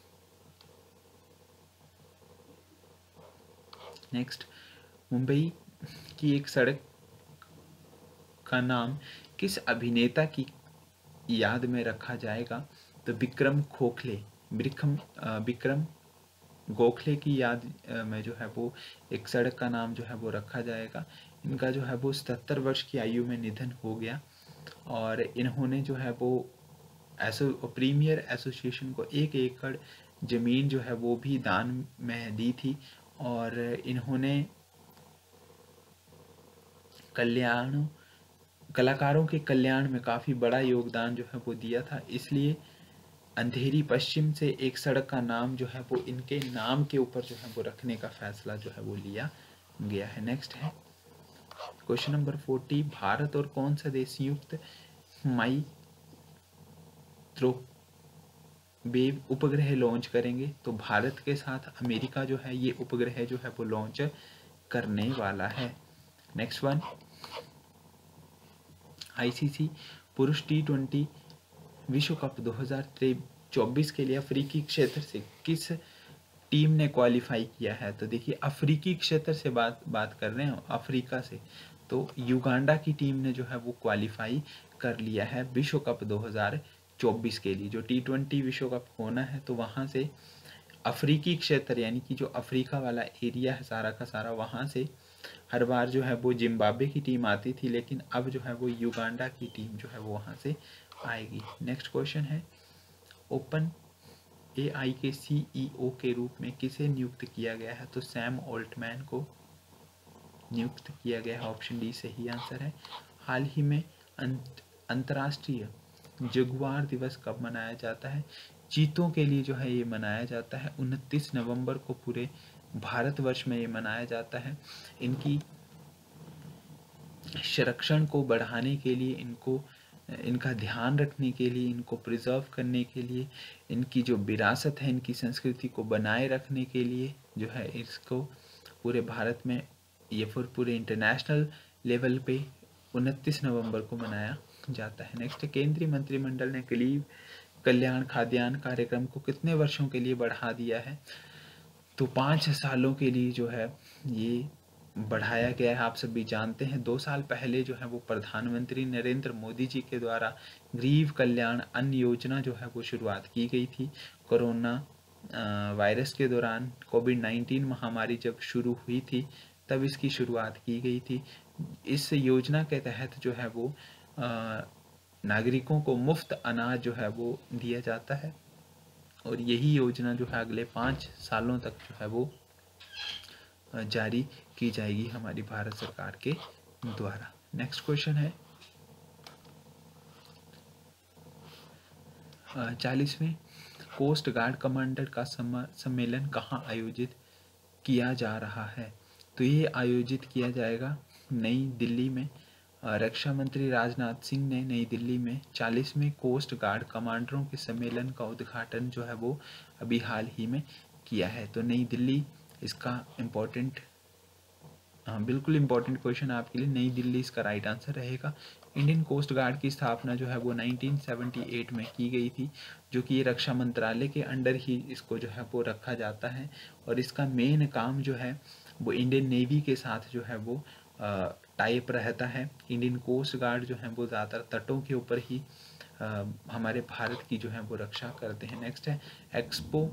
A: नेक्स्ट, मुंबई कि एक सड़क का नाम किस अभिनेता की याद में रखा जाएगा? तो विक्रम गोखले की याद में जो है वो एक सड़क का नाम जो है वो रखा जाएगा। इनका जो है वो 77 वर्ष की आयु में निधन हो गया और इन्होंने जो है वो प्रीमियर एसोसिएशन को 1 एकड़ ज़मीन जो है वो भी दान में दी थी और इन्होंने कलाकारों के कल्याण में काफ़ी बड़ा योगदान जो है वो दिया था, इसलिए अंधेरी पश्चिम से एक सड़क का नाम जो है वो इनके नाम के ऊपर जो है वो रखने का फैसला जो है वो लिया गया है। नेक्स्ट है क्वेश्चन नंबर 40, भारत और कौन सा देश संयुक्त माइक्रोवेव उपग्रह लॉन्च करेंगे? तो भारत के साथ अमेरिका जो है ये उपग्रह जो है वो लॉन्च करने वाला है। नेक्स्ट वन, आईसीसी पुरुष T20 विश्व कप 2024 के लिए अफ्रीकी क्षेत्र से किस टीम ने क्वालिफाई किया है? तो देखिए अफ्रीकी क्षेत्र से बात कर रहे हैं, अफ्रीका से, तो युगांडा की टीम ने जो है वो क्वालिफाई कर लिया है विश्व कप 2024 के लिए। जो T20 विश्व कप होना है तो वहाँ से अफ्रीकी क्षेत्र यानी कि जो अफ्रीका वाला एरिया है सारा का सारा, वहाँ से हर बार जो है वो जिम्बाब्वे की टीम आती थी, लेकिन अब जो है वो युगांडा की टीम जो है वो वहाँ से आएगी। नेक्स्ट क्वेश्चन है, ओपन एआई के सीईओ के रूप में किसे नियुक्त किया गया है? तो सैम ऑल्टमैन को नियुक्त किया गया है, ऑप्शन डी सही आंसर है। हाल ही में अंतर्राष्ट्रीय जगुआर दिवस कब मनाया जाता है? चीतों के लिए जो है ये मनाया जाता है 29 नवंबर को पूरे भारतवर्ष में ये मनाया जाता है। इनकी संरक्षण को बढ़ाने के लिए, इनका ध्यान रखने के लिए, इनको प्रिजर्व करने के लिए, इनकी जो विरासत है, इनकी संस्कृति को बनाए रखने के लिए जो है इसको पूरे भारत में या फिर पूरे इंटरनेशनल लेवल पे 29 नवंबर को मनाया जाता है। नेक्स्ट, केंद्रीय मंत्रिमंडल ने गरीब कल्याण खाद्यान्न कार्यक्रम को कितने वर्षों के लिए बढ़ा दिया है? तो 5 सालों के लिए जो है ये बढ़ाया गया है। आप सभी जानते हैं 2 साल पहले जो है वो प्रधानमंत्री नरेंद्र मोदी जी के द्वारा गरीब कल्याण अन्न योजना जो है वो शुरुआत की गई थी। कोरोना वायरस के दौरान कोविड-19 महामारी जब शुरू हुई थी तब इसकी शुरुआत की गई थी। इस योजना के तहत जो है वो नागरिकों को मुफ्त अनाज जो है वो दिया जाता है और यही योजना जो है अगले 5 सालों तक जो है वो जारी की जाएगी हमारी भारत सरकार के द्वारा। नेक्स्ट क्वेश्चन है 40वें कोस्ट गार्ड कमांडर का सम्मेलन कहाँ आयोजित किया जा रहा है? तो ये आयोजित किया जाएगा नई दिल्ली में। रक्षा मंत्री राजनाथ सिंह ने नई दिल्ली में 40वें कोस्ट गार्ड कमांडरों के सम्मेलन का उद्घाटन जो है वो अभी हाल ही में किया है। तो नई दिल्ली इसका बिल्कुल इम्पोर्टेंट क्वेश्चन आपके लिए, नई दिल्ली इसका राइट आंसर रहेगा। इंडियन कोस्ट गार्ड की स्थापना जो है वो 1978 में की गई थी, जो कि रक्षा मंत्रालय के अंडर ही इसको जो है वो रखा जाता है और इसका मेन काम जो है वो इंडियन नेवी के साथ जो है वो टाइप रहता है। इंडियन कोस्ट गार्ड जो है वो ज़्यादातर तटों के ऊपर ही हमारे भारत की जो है वो रक्षा करते हैं। नेक्स्ट है एक्सपो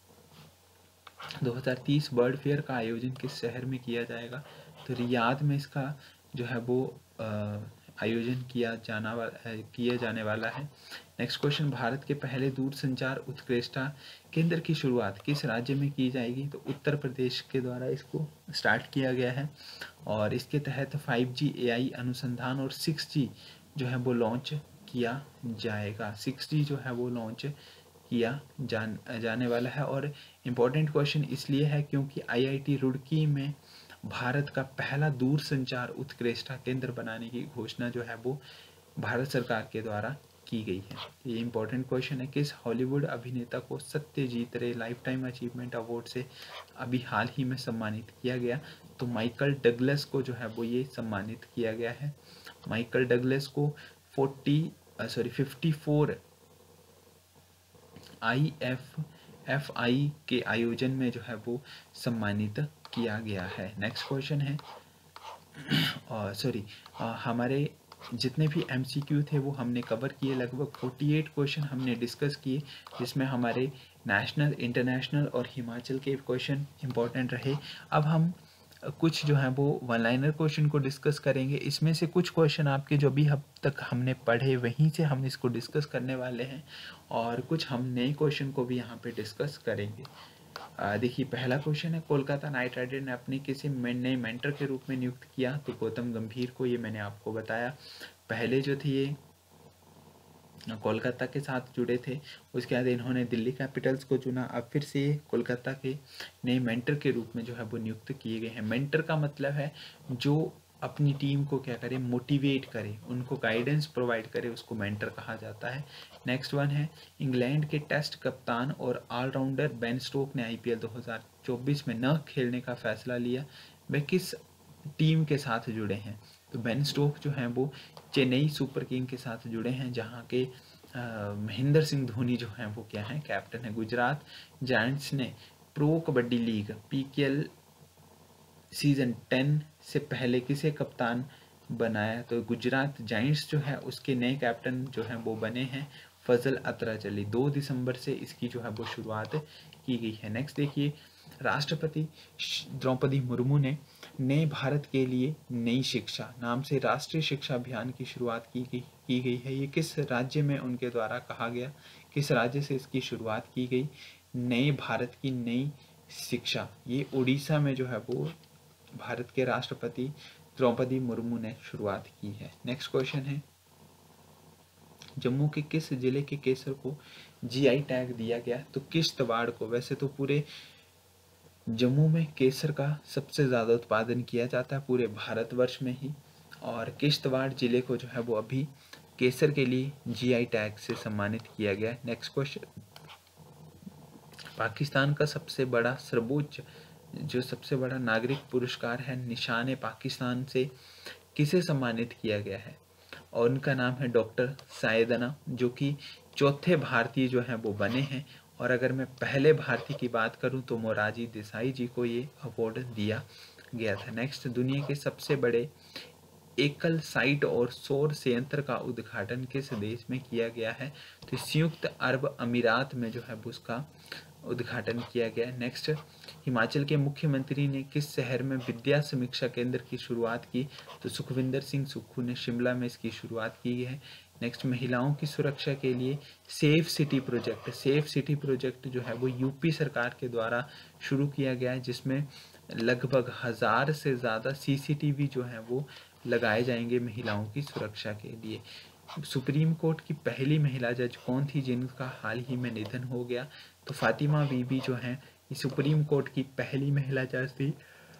A: 2030 बर्ड फेयर का आयोजन किस शहर में किया जाएगा? तो रियाद में इसका जो है वो आयोजन किया जाने वाला है। नेक्स्ट क्वेश्चन, भारत के पहले दूरसंचार उत्कृष्टता केंद्र की शुरुआत किस राज्य में की जाएगी? तो उत्तर प्रदेश के द्वारा इसको स्टार्ट किया गया है और इसके तहत 5G AI अनुसंधान और 6G जो है वो लॉन्च किया जाएगा। 6G जो है वो लॉन्च किया जाने वाला है और इम्पोर्टेंट क्वेश्चन इसलिए है क्योंकि IIT रुड़की में भारत का पहला दूरसंचार उत्कृष्टता केंद्र बनाने की घोषणा जो है वो भारत सरकार के द्वारा की गई है। ये इम्पोर्टेंट क्वेश्चन है। किस हॉलीवुड अभिनेता को सत्यजीत रे लाइफ टाइम अचीवमेंट अवार्ड से अभी हाल ही में सम्मानित किया गया? तो माइकल डगलस को जो है वो ये सम्मानित किया गया है। माइकल डगलस को 54 IFFI के आयोजन में जो है वो सम्मानित किया गया है। नेक्स्ट क्वेश्चन है सॉरी, हमारे जितने भी एमसीक्यू थे वो हमने कवर किए, लगभग 48 क्वेश्चन हमने डिस्कस किए, जिसमें हमारे नेशनल, इंटरनेशनल और हिमाचल के क्वेश्चन इंपॉर्टेंट रहे। अब हम कुछ जो है वो वन लाइनर क्वेश्चन को डिस्कस करेंगे। इसमें से कुछ क्वेश्चन आपके जो भी अब तक हमने पढ़े वहीं से हम इसको डिस्कस करने वाले हैं, और कुछ हम नए क्वेश्चन को भी यहाँ पे डिस्कस करेंगे। देखिए, पहला क्वेश्चन है, कोलकाता नाइट राइडर ने अपने किसी नए मेंटर के रूप में नियुक्त किया? तो गौतम गंभीर को, ये मैंने आपको बताया। पहले जो थे ये कोलकाता के साथ जुड़े थे, उसके बाद इन्होंने दिल्ली कैपिटल्स को चुना। अब फिर से कोलकाता के नए मेंटर के रूप में जो है वो नियुक्त किए गए हैं। मेंटर का मतलब है जो अपनी टीम को क्या करे, मोटिवेट करे, उनको गाइडेंस प्रोवाइड करे, उसको मेंटर कहा जाता है। नेक्स्ट वन है, इंग्लैंड के टेस्ट कप्तान और ऑलराउंडर बेन स्टोक ने आईपीएल 2024 में न खेलने का फैसला लिया। वे किस टीम के साथ जुड़े हैं? तो बेन स्टोक जो हैं वो चेन्नई सुपर किंग के साथ जुड़े हैं, जहाँ के महेंद्र सिंह धोनी जो हैं वो क्या हैं, कैप्टन है। गुजरात जायंट्स ने pro kabaddi league PKL season 10 से पहले किसे कप्तान बनाया? तो गुजरात जायंट्स जो है उसके नए कैप्टन जो हैं वो बने हैं फजल अतराचली। 2 दिसंबर से इसकी जो है वो शुरुआत की गई है। नेक्स्ट देखिए, राष्ट्रपति द्रौपदी मुर्मू ने नए भारत के लिए नई शिक्षा नाम से राष्ट्रीय शिक्षा अभियान की शुरुआत की गई है। ये किस राज्य में उनके द्वारा कहा गया, किस राज्य से इसकी शुरुआत की गई? नए भारत की नई शिक्षा, ये उड़ीसा में जो है वो भारत के राष्ट्रपति द्रौपदी मुर्मू ने शुरुआत की है। नेक्स्ट क्वेश्चन है, जम्मू के किस जिले के केसर को जीआई टैग दिया गया? तो किश्तवाड़ को। वैसे तो पूरे जम्मू में केसर का सबसे ज़्यादा उत्पादन किया जाता है पूरे भारतवर्ष में ही, और किश्तवाड़ जिले को जो है वो अभी केसर के लिए जीआई टैग से सम्मानित किया गया है। नेक्स्ट क्वेश्चन, पाकिस्तान का सबसे बड़ा सर्वोच्च जो सबसे बड़ा नागरिक पुरस्कार है निशान पाकिस्तान से किसे सम्मानित किया गया है? और उनका नाम है डॉक्टर सायदना, जो कि चौथे भारतीय जो हैं वो बने हैं। और अगर मैं पहले भारतीय की बात करूं तो मोरारजी देसाई जी को ये अवार्ड दिया गया था। नेक्स्ट, दुनिया के सबसे बड़े एकल साइट और सौर संयंत्र का उद्घाटन किस देश में किया गया है? तो संयुक्त अरब अमीरात में जो है उसका उद्घाटन किया गया। नेक्स्ट, हिमाचल के मुख्यमंत्री ने किस शहर में विद्या समीक्षा केंद्र की शुरुआत की? तो सुखविंदर सिंह सुक्खू ने शिमला में इसकी शुरुआत की है। नेक्स्ट, महिलाओं की सुरक्षा के लिए safe city project, safe city project जो है वो यूपी सरकार के द्वारा शुरू किया गया है, जिसमें लगभग 1000 से ज़्यादा सीसीटीवी जो है वो लगाए जाएंगे महिलाओं की सुरक्षा के लिए। सुप्रीम कोर्ट की पहली महिला जज कौन थी जिनका हाल ही में निधन हो गया? तो फातिमा बीबी जो हैं ये सुप्रीम कोर्ट की पहली महिला जज थी।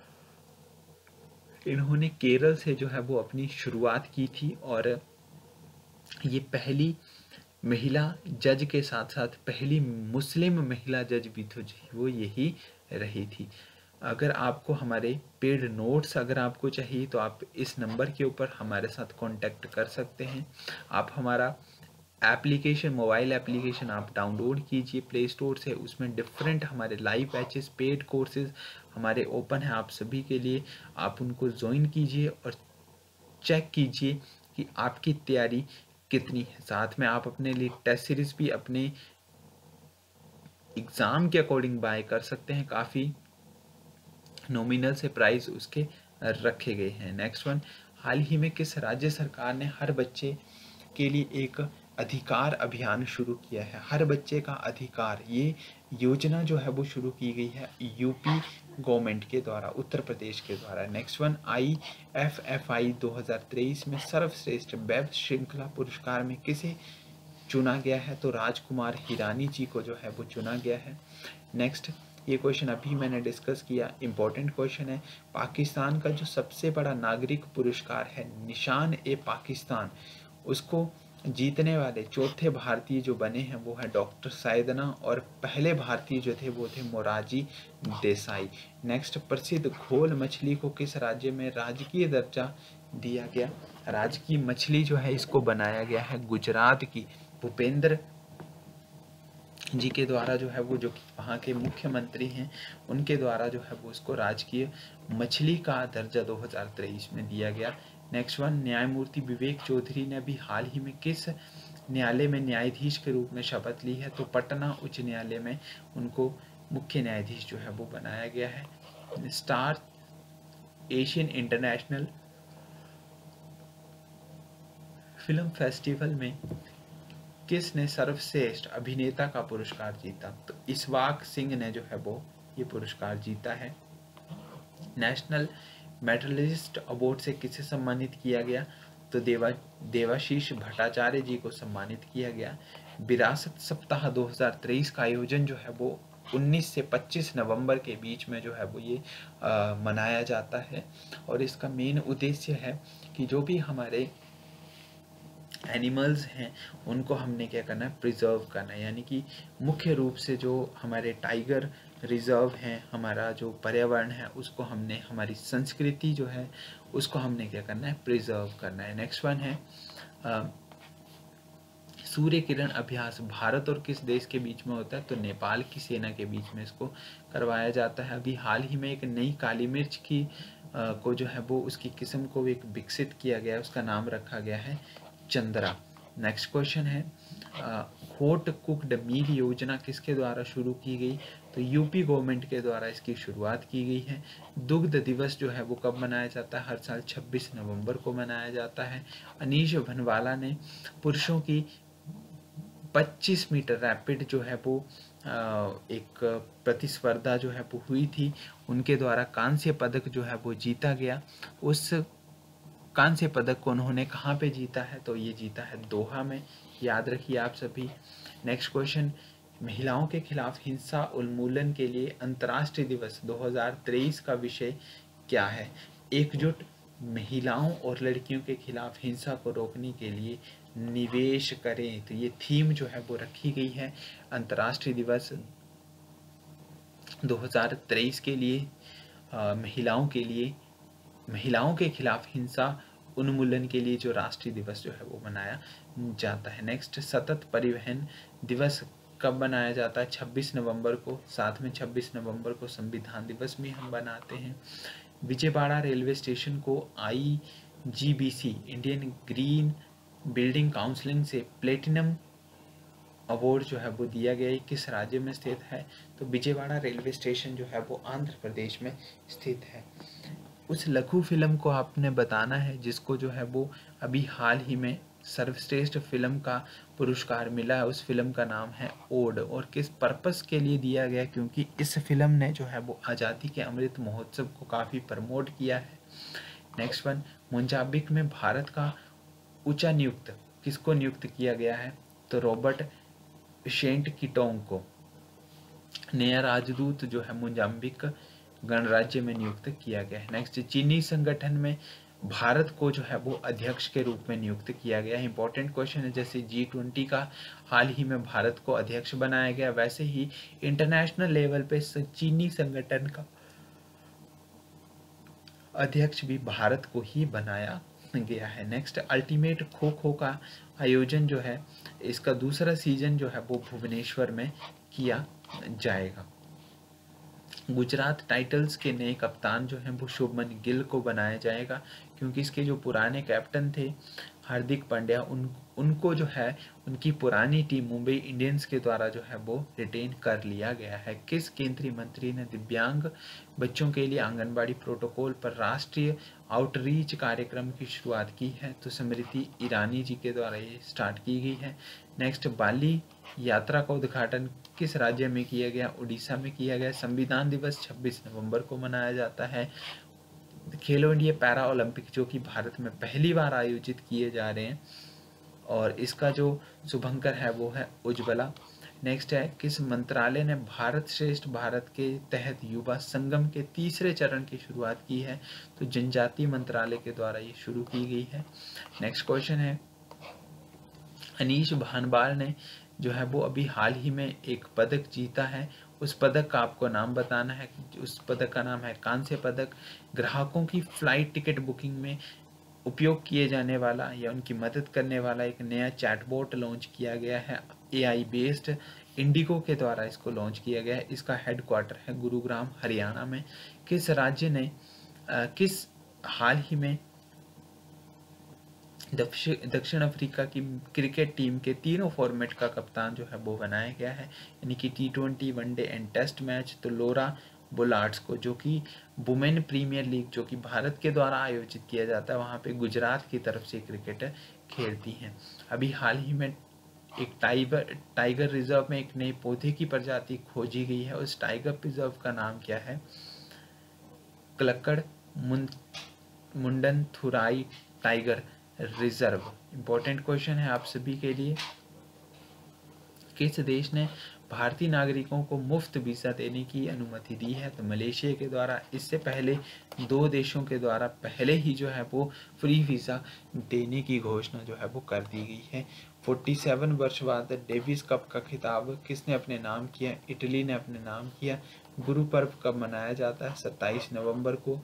A: इन्होंने केरल से जो है वो अपनी शुरुआत की थी, और ये पहली महिला जज के साथ साथ पहली मुस्लिम महिला जज भी तो वो यही रही थी। अगर आपको हमारे पेड नोट्स अगर आपको चाहिए तो आप इस नंबर के ऊपर हमारे साथ कांटेक्ट कर सकते हैं। आप हमारा एप्लीकेशन, मोबाइल एप्लीकेशन आप डाउनलोड कीजिए प्ले स्टोर से, उसमें डिफरेंट हमारे लाइव बैचेस, पेड कोर्सेज हमारे ओपन है आप सभी के लिए। आप उनको ज्वाइन कीजिए और चेक कीजिए कि आपकी तैयारी कितनी है। साथ में आप अपने लिए टेस्ट सीरीज भी अपने एग्ज़ाम के अकॉर्डिंग बाय कर सकते हैं। काफ़ी नॉमिनल से प्राइस उसके रखे गए हैं। नेक्स्ट वन, हाल ही में किस राज्य सरकार ने हर बच्चे के लिए एक अधिकार अभियान शुरू किया है? हर बच्चे का अधिकार, ये योजना जो है वो शुरू की गई है यूपी गवर्नमेंट के द्वारा, उत्तर प्रदेश के द्वारा। नेक्स्ट वन, IFFI 2023 में सर्वश्रेष्ठ वेब श्रृंखला पुरस्कार में किसे चुना गया है? तो राजकुमार हिरानी जी को जो है वो चुना गया है। नेक्स्ट, ये क्वेश्चन अभी मैंने डिस्कस किया, इंपॉर्टेंट क्वेश्चन है। पाकिस्तान का जो सबसे बड़ा नागरिक पुरस्कार है निशान पाकिस्तान, उसको जीतने वाले चौथे भारतीय जो बने हैं वो है डॉक्टर सायदना, और पहले भारतीय जो थे वो थे मोरारजी देसाई। नेक्स्ट, प्रसिद्ध घोल मछली को किस राज्य में राजकीय दर्जा दिया गया? राजकीय मछली जो है इसको बनाया गया है गुजरात की भूपेंद्र जी के द्वारा जो है वो, जो कि वहाँ के मुख्यमंत्री हैं, उनके द्वारा जो है वो उसको राजकीय मछली का दर्जा 2023 में दिया गया। नेक्स्ट वन, न्यायमूर्ति विवेक चौधरी ने अभी हाल ही में किस न्यायालय में न्यायाधीश के रूप में शपथ ली है? तो पटना उच्च न्यायालय में उनको मुख्य न्यायाधीश जो है वो बनाया गया है। Star Asian international film festival में किसने सर्वश्रेष्ठ अभिनेता का पुरस्कार जीता? तो इशफाक सिंह ने जो है वो ये पुरस्कार जीता है। नेशनल मेडलिस्ट अवार्ड से किसे सम्मानित किया गया? तो देवाशीष भट्टाचार्य जी को सम्मानित किया गया। विरासत सप्ताह 2023 का आयोजन जो है वो 19 से 25 नवंबर के बीच में जो है वो ये मनाया जाता है, और इसका मेन उद्देश्य है कि जो भी हमारे एनिमल्स हैं उनको हमने क्या करना है, प्रिजर्व करना है। यानी कि मुख्य रूप से जो हमारे टाइगर रिजर्व हैं, हमारा जो पर्यावरण है उसको हमने, हमारी संस्कृति जो है उसको हमने क्या करना है, प्रिजर्व करना है। नेक्स्ट वन है सूर्य किरण अभ्यास भारत और किस देश के बीच में होता है? तो नेपाल की सेना के बीच में इसको करवाया जाता है। अभी हाल ही में एक नई काली मिर्च की को जो है वो उसकी किस्म को एक विकसित किया गया है, उसका नाम रखा गया है चंद्रा। नेक्स्ट क्वेश्चन है हॉट कुक्ड मील योजना किसके द्वारा शुरू की गई? तो यूपी गवर्नमेंट के द्वारा इसकी शुरुआत की गई है। दुग्ध दिवस जो है वो कब मनाया जाता है? हर साल 26 नवंबर को मनाया जाता है। अनीश भनवाला ने पुरुषों की 25 मीटर रैपिड जो है वो एक प्रतिस्पर्धा जो है वो हुई थी, उनके द्वारा कांस्य पदक जो है वो जीता गया। उस कांस्य पदक को उन्होंने कहाँ पे जीता है? तो ये जीता है दोहा में, याद रखिए आप सभी। नेक्स्ट क्वेश्चन, महिलाओं के खिलाफ हिंसा उन्मूलन के लिए अंतर्राष्ट्रीय दिवस 2023 का विषय क्या है? एकजुट महिलाओं और लड़कियों के खिलाफ हिंसा को रोकने के लिए निवेश करें। तो ये थीम जो है वो रखी गई है अंतर्राष्ट्रीय दिवस 2023 के लिए, महिलाओं के खिलाफ हिंसा उन्मूलन के लिए जो राष्ट्रीय दिवस जो है वो मनाया जाता है। नेक्स्ट, सतत परिवहन दिवस कब मनाया जाता है? 26 नवंबर को। साथ में 26 नवंबर को संविधान दिवस भी हम बनाते हैं। विजयवाड़ा रेलवे स्टेशन को IGBC Indian green building counselling से प्लेटिनम अवार्ड जो है वो दिया गया है, किस राज्य में स्थित है? तो विजयवाड़ा रेलवे स्टेशन जो है वो आंध्र प्रदेश में स्थित है। उस लघु फिल्म को आपने बताना है जिसको जो है वो अभी हाल ही में सर्वश्रेष्ठ फिल्म का पुरस्कार मिला है। उस फिल्म का नाम है ओड, और किस पर्पस के लिए दिया गया? क्योंकि इस फिल्म ने जो है वो आज़ादी के अमृत महोत्सव को काफ़ी प्रमोट किया है। नेक्स्ट वन, मोजाम्बिक में भारत का उच्च नियुक्त किसको नियुक्त किया गया है? तो रॉबर्ट शेंट किटोंग को नया राजदूत जो है मोजाम्बिक गणराज्य में नियुक्त किया गया है। नेक्स्ट, चीनी संगठन में भारत को जो है वो अध्यक्ष के रूप में नियुक्त किया गया है। इंपॉर्टेंट क्वेश्चन है, जैसे G20 का हाल ही में भारत को अध्यक्ष बनाया गया, वैसे ही इंटरनेशनल लेवल पे चीनी संगठन का अध्यक्ष भी भारत को ही बनाया गया है। नेक्स्ट, अल्टीमेट खो खो का आयोजन जो है इसका दूसरा सीजन जो है वो भुवनेश्वर में किया जाएगा। गुजरात टाइटल्स के नए कप्तान जो हैं वो शुभमन गिल को बनाया जाएगा, क्योंकि इसके जो पुराने कैप्टन थे हार्दिक पांड्या, उनको जो है उनकी पुरानी टीम मुंबई इंडियंस के द्वारा जो है वो रिटेन कर लिया गया है। किस केंद्रीय मंत्री ने दिव्यांग बच्चों के लिए आंगनबाड़ी प्रोटोकॉल पर राष्ट्रीय आउटरीच कार्यक्रम की शुरुआत की है? तो स्मृति ईरानी जी के द्वारा ये स्टार्ट की गई है। नेक्स्ट, बाली यात्रा का उद्घाटन किस राज्य में किया गया? उड़ीसा में किया गया। संविधान दिवस 26 नवंबर को मनाया जाता है। खेलो इंडिया पैरा ओलंपिक जो कि भारत में पहली बार आयोजित किए जा रहे हैं, और इसका जो शुभंकर है वो है उज्ज्वला। नेक्स्ट है, किस मंत्रालय ने भारत श्रेष्ठ भारत के तहत युवा संगम के तीसरे चरण की शुरुआत की है? तो जनजातीय मंत्रालय के द्वारा ये शुरू की गई है। नेक्स्ट क्वेश्चन है, अनीश भानवाल ने जो है वो अभी हाल ही में एक पदक जीता है, उस पदक का आपको नाम बताना है। उस पदक का नाम है कांस्य पदक। ग्राहकों की फ्लाइट टिकट बुकिंग में उपयोग किए जाने वाला या उनकी मदद करने वाला एक नया चैटबॉट लॉन्च किया गया है AI बेस्ड इंडिगो के द्वारा इसको लॉन्च किया गया है। इसका हेडक्वार्टर है गुरुग्राम हरियाणा में। किस राज्य ने किस हाल ही में दक्षिण अफ्रीका की क्रिकेट टीम के तीनों फॉर्मेट का कप्तान जो है वो बनाया गया है, यानी कि T20, one day and test match. तो लोरा बुलार्ड्स को, जो कि वुमेन प्रीमियर लीग जो कि भारत के द्वारा आयोजित किया जाता है, वहाँ पे गुजरात की तरफ से क्रिकेट खेलती हैं। अभी हाल ही में एक टाइगर रिजर्व में एक नए पौधे की प्रजाति खोजी गई है। उस टाइगर रिजर्व का नाम क्या है? Kalakkad Mundanthurai tiger reserve. Important question है आप सभी के लिए। किस देश ने भारतीय नागरिकों को मुफ्त वीज़ा देने की अनुमति दी है? तो मलेशिया के द्वारा। इससे पहले 2 देशों के द्वारा पहले ही जो है वो फ्री वीज़ा देने की घोषणा जो है वो कर दी गई है। 47 वर्ष बाद डेविस कप का खिताब किसने अपने नाम किया? इटली ने अपने नाम किया। गुरु पर्व कब मनाया जाता है? 27 नवंबर को।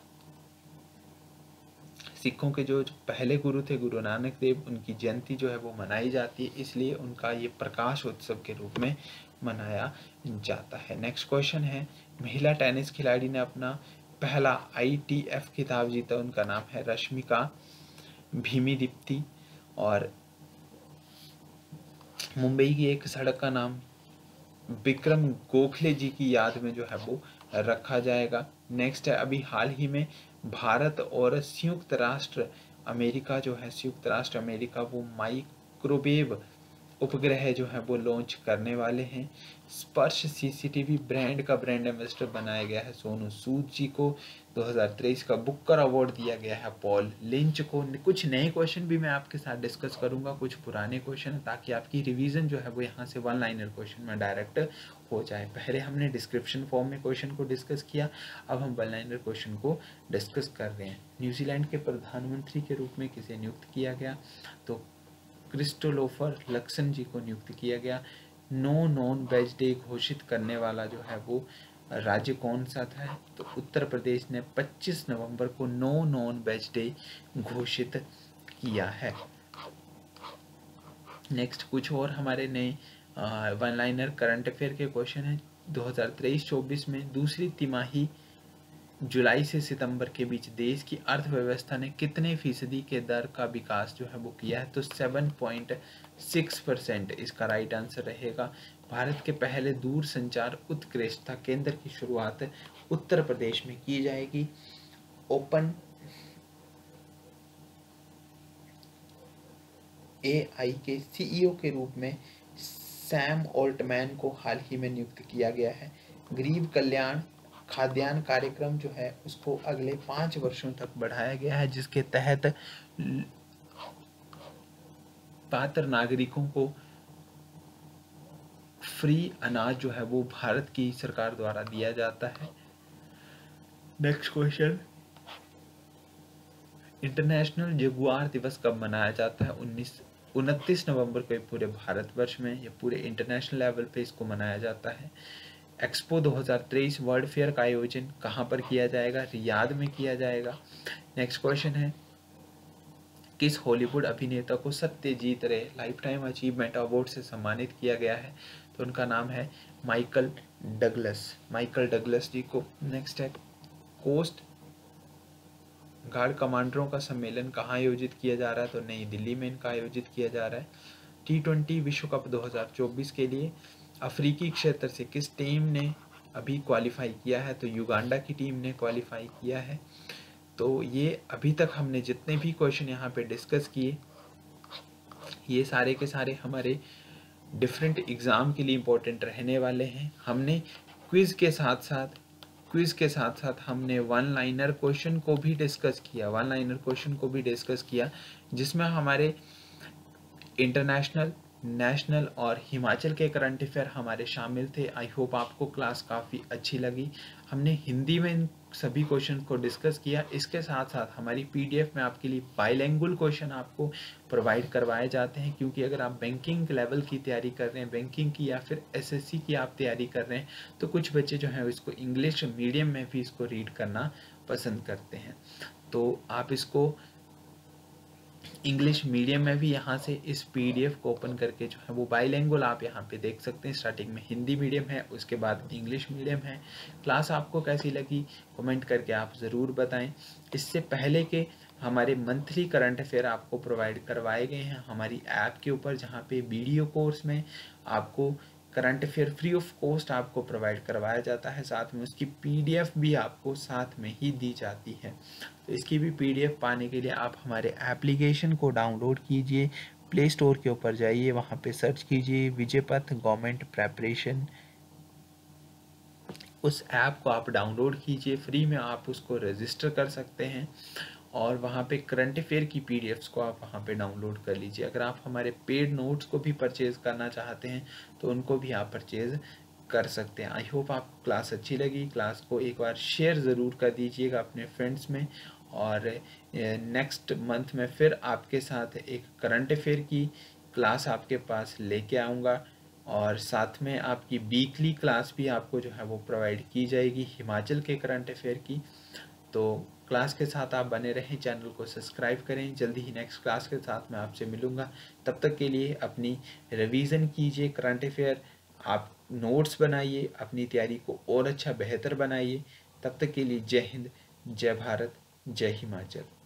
A: सिखों के जो पहले गुरु थे गुरु नानक देव, उनकी जयंती जो है वो मनाई जाती है, इसलिए उनका ये प्रकाश उत्सव के रूप में मनाया जाता है। नेक्स्ट क्वेश्चन है, महिला टेनिस खिलाड़ी ने अपना पहला ITF खिताब जीता, उनका नाम है रश्मिका भीमिदीप्ति। और मुंबई की एक सड़क का नाम विक्रम गोखले जी की याद में जो है वो रखा जाएगा। नेक्स्ट है, अभी हाल ही में भारत और संयुक्त राष्ट्र अमेरिका जो है, संयुक्त राष्ट्र अमेरिका वो माइक्रोवेव उपग्रह जो है वो लॉन्च करने वाले हैं। स्पर्श CCTV ब्रांड का ब्रांड एम्बेसडर बनाया गया है सोनू सूद जी को। 2023 का बुकर अवार्ड दिया गया है पॉल लिंच को। कुछ नए क्वेश्चन भी मैं आपके साथ डिस्कस करूंगा, कुछ पुराने क्वेश्चन, ताकि आपकी रिवीजन जो है वो यहाँ से 1 लाइनर क्वेश्चन में डायरेक्ट हो जाए। पहले हमने डिस्क्रिप्शन फॉर्म में क्वेश्चन को डिस्कस किया, अब हम 1 लाइनर क्वेश्चन को डिस्कस कर रहे हैं। न्यूजीलैंड के प्रधानमंत्री के रूप में किसे नियुक्त किया गया? तो क्रिस्टोफर लक्सन जी को नियुक्त किया गया। नो नॉन वेज डे घोषित करने वाला जो है वो राज्य कौन सा था? तो उत्तर प्रदेश ने 25 नवंबर को नो नॉन वेज डे घोषित किया है। नेक्स्ट कुछ और हमारे नए 1 लाइनर करंट अफेयर के क्वेश्चन है। 2023-24 में दूसरी तिमाही जुलाई से सितंबर के बीच देश की अर्थव्यवस्था ने कितने फीसदी के दर का विकास जो है वो किया है? तो 7.6% इसका राइट आंसर रहेगा। भारत के पहले दूर संचार उत्कृष्टता केंद्र की शुरुआत उत्तर प्रदेश में की जाएगी। ओपन AI के CEO के रूप में सैम ऑल्टमैन को हाल ही में नियुक्त किया गया है। गरीब कल्याण खाद्यान्न कार्यक्रम जो है उसको अगले 5 वर्षों तक बढ़ाया गया है, जिसके तहत पात्र नागरिकों को फ्री अनाज जो है वो भारत की सरकार द्वारा दिया जाता है। नेक्स्ट क्वेश्चन, इंटरनेशनल जगुआर दिवस कब मनाया जाता है? 29 नवंबर को पूरे भारतवर्ष में या पूरे इंटरनेशनल लेवल पे इसको मनाया जाता है। एक्सपो 2023 वर्ल्ड फेयर का आयोजन कहाँ पर किया जाएगा? रियाद में किया जाएगा। नेक्स्ट क्वेश्चन है, किस हॉलीवुड अभिनेता को सत्यजीत रे लाइफ टाइम अचीवमेंट अवार्ड से सम्मानित किया गया है? तो उनका नाम है माइकल डगलस जी को। नेक्स्ट है, कोस्ट गार्ड कमांडरों का सम्मेलन कहाँ आयोजित किया जा रहा है? तो नई दिल्ली में इनका आयोजित किया जा रहा है। T20 विश्व कप 2024 के लिए अफ्रीकी क्षेत्र से किस टीम ने अभी क्वालिफाई किया है? तो युगांडा की टीम ने क्वालिफाई किया है। तो ये अभी तक हमने जितने भी क्वेश्चन यहाँ पे डिस्कस किए, ये सारे के सारे हमारे डिफरेंट एग्ज़ाम के लिए इम्पोर्टेंट रहने वाले हैं। हमने क्विज़ के साथ साथ हमने 1 लाइनर क्वेश्चन को भी डिस्कस किया, जिसमें हमारे इंटरनेशनल, नेशनल और हिमाचल के करंट अफेयर हमारे शामिल थे। आई होप आपको क्लास काफ़ी अच्छी लगी। हमने हिंदी में इन सभी क्वेश्चन को डिस्कस किया। इसके साथ साथ हमारी PDF में आपके लिए बाइलिंगुअल क्वेश्चन आपको प्रोवाइड करवाए जाते हैं, क्योंकि अगर आप बैंकिंग लेवल की तैयारी कर रहे हैं, बैंकिंग की या फिर SSC की आप तैयारी कर रहे हैं, तो कुछ बच्चे जो हैं इसको इंग्लिश मीडियम में भी इसको रीड करना पसंद करते हैं। तो आप इसको इंग्लिश मीडियम में भी यहाँ से इस पीडीएफ को ओपन करके जो है वो बाईलिंगुअल आप यहाँ पे देख सकते हैं। स्टार्टिंग में हिंदी मीडियम है, उसके बाद इंग्लिश मीडियम है। क्लास आपको कैसी लगी कमेंट करके आप ज़रूर बताएं। इससे पहले के हमारे मंथली करंट अफेयर आपको प्रोवाइड करवाए गए हैं हमारी ऐप के ऊपर, जहाँ पे वीडियो कोर्स में आपको current affair free of cost आपको प्रोवाइड करवाया जाता है, साथ में उसकी पीडीएफ भी आपको साथ में ही दी जाती है। तो इसकी भी पीडीएफ पाने के लिए आप हमारे एप्लीकेशन को डाउनलोड कीजिए, प्ले स्टोर के ऊपर जाइए, वहाँ पे सर्च कीजिए विजयपथ गवर्नमेंट प्रेपरेशन। उस ऐप को आप डाउनलोड कीजिए, फ्री में आप उसको रजिस्टर कर सकते हैं और वहाँ पे करंट अफेयर की पीडीएफ्स को आप वहाँ पे डाउनलोड कर लीजिए। अगर आप हमारे पेड नोट्स को भी परचेज करना चाहते हैं तो उनको भी आप परचेज कर सकते हैं। आई होप आपको क्लास अच्छी लगी। क्लास को एक बार शेयर ज़रूर कर दीजिएगा अपने फ्रेंड्स में, और नेक्स्ट मंथ में फिर आपके साथ एक करंट अफेयर की क्लास आपके पास लेके आऊँगा, और साथ में आपकी वीकली क्लास भी आपको जो है वो प्रोवाइड की जाएगी हिमाचल के करंट अफेयर की। तो क्लास के साथ आप बने रहें, चैनल को सब्सक्राइब करें। जल्दी ही नेक्स्ट क्लास के साथ मैं आपसे मिलूँगा। तब तक के लिए अपनी रिवीजन कीजिए करंट अफेयर, आप नोट्स बनाइए, अपनी तैयारी को और अच्छा बेहतर बनाइए। तब तक के लिए जय हिंद, जय भारत, जय हिमाचल।